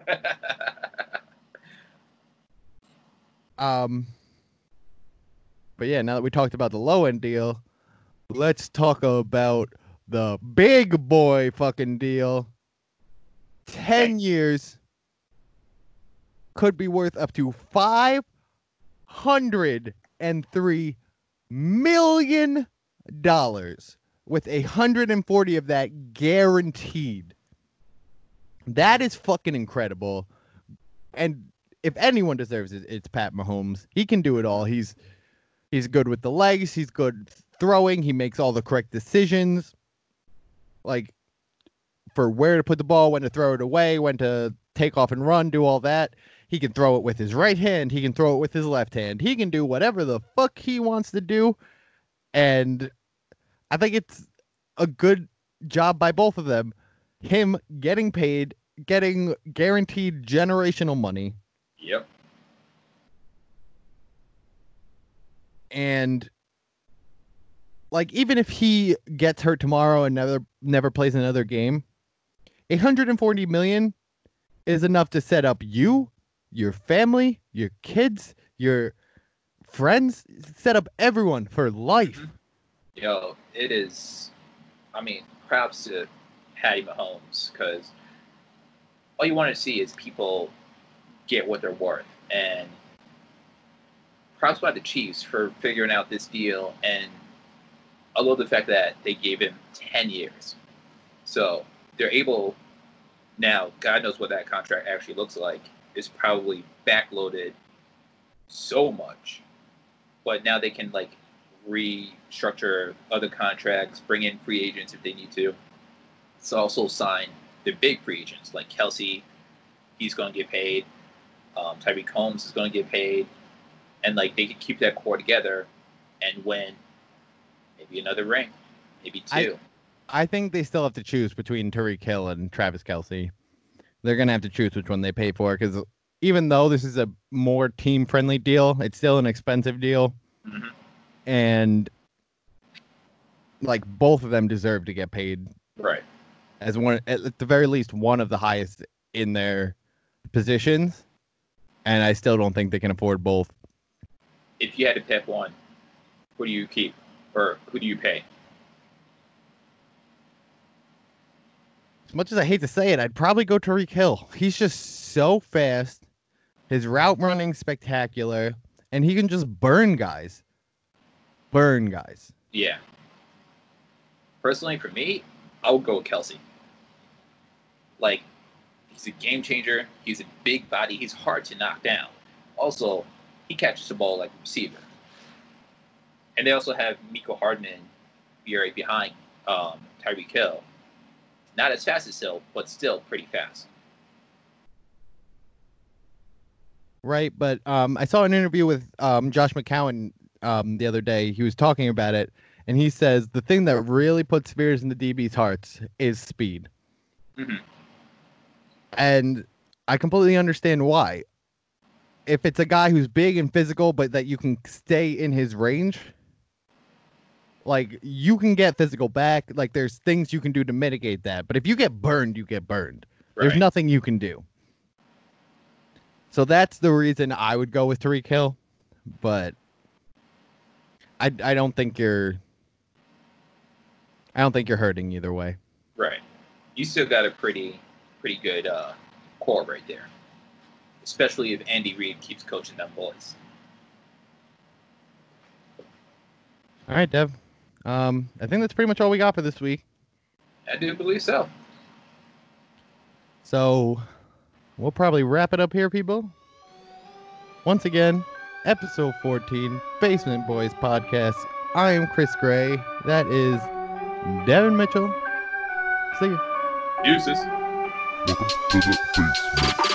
um, but yeah, now that we talked about the low end deal, let's talk about the big boy fucking deal. Ten years could be worth up to five hundred and three million dollars, with a hundred and forty of that guaranteed. That is fucking incredible. And if anyone deserves it, it's Pat Mahomes. He can do it all. He's he's good with the legs. He's good throwing. He makes all the correct decisions. Like, for where to put the ball, when to throw it away, when to take off and run, do all that. He can throw it with his right hand. He can throw it with his left hand. He can do whatever the fuck he wants to do. And I think it's a good job by both of them. Him getting paid, getting guaranteed generational money. Yep. And like, even if he gets hurt tomorrow and never never plays another game, one hundred forty million is enough to set up you, your family, your kids, your friends, set up everyone for life. Yo, it is. I mean, props to Patty Mahomes, because all you want to see is people get what they're worth. And props by the Chiefs for figuring out this deal. And I love the fact that they gave him ten years. So they're able now, God knows what that contract actually looks like. It's probably backloaded so much. But now they can, like, restructure other contracts, bring in free agents if they need to. It's also sign the big free agents, like Kelsey. He's going to get paid. Um, Tyreek Holmes is going to get paid. And, like, they can keep that core together and win maybe another ring, maybe two. I, I think they still have to choose between Tyreek Hill and Travis Kelsey. They're going to have to choose which one they pay for, because even though this is a more team-friendly deal, it's still an expensive deal. Mm-hmm. And, like, both of them deserve to get paid. Right. As one, at the very least, one of the highest in their positions. And I still don't think they can afford both. If you had to pick one, who do you keep? Or who do you pay? As much as I hate to say it, I'd probably go Tyreek Hill. He's just so fast. His route running spectacular. And he can just burn guys. Burn guys. Yeah. Personally, for me, I would go with Kelsey. Like, he's a game changer. He's a big body. He's hard to knock down. Also, he catches the ball like a receiver. And they also have Miko Hardman be right behind um, Tyreek Hill. Not as fast as Hill, but still pretty fast. Right, but um, I saw an interview with um, Josh McCown um, the other day. He was talking about it, and he says the thing that really puts fears in the D B's hearts is speed. Mm-hmm. And I completely understand why. If it's a guy who's big and physical, but that you can stay in his range, like, you can get physical back. Like, there's things you can do to mitigate that. But if you get burned, you get burned. Right. There's nothing you can do. So that's the reason I would go with Tyreek Hill. But I, I don't think you're I don't think you're hurting either way. Right. You still got a pretty pretty good uh, core right there. Especially if Andy Reid keeps coaching them boys. All right, Dev. Um, I think that's pretty much all we got for this week. I do believe so. So we'll probably wrap it up here, people. Once again, episode fourteen, Basement Boys Podcast. I am Chris Gray. That is Devin Mitchell. See you. Deuces. Welcome to the basement.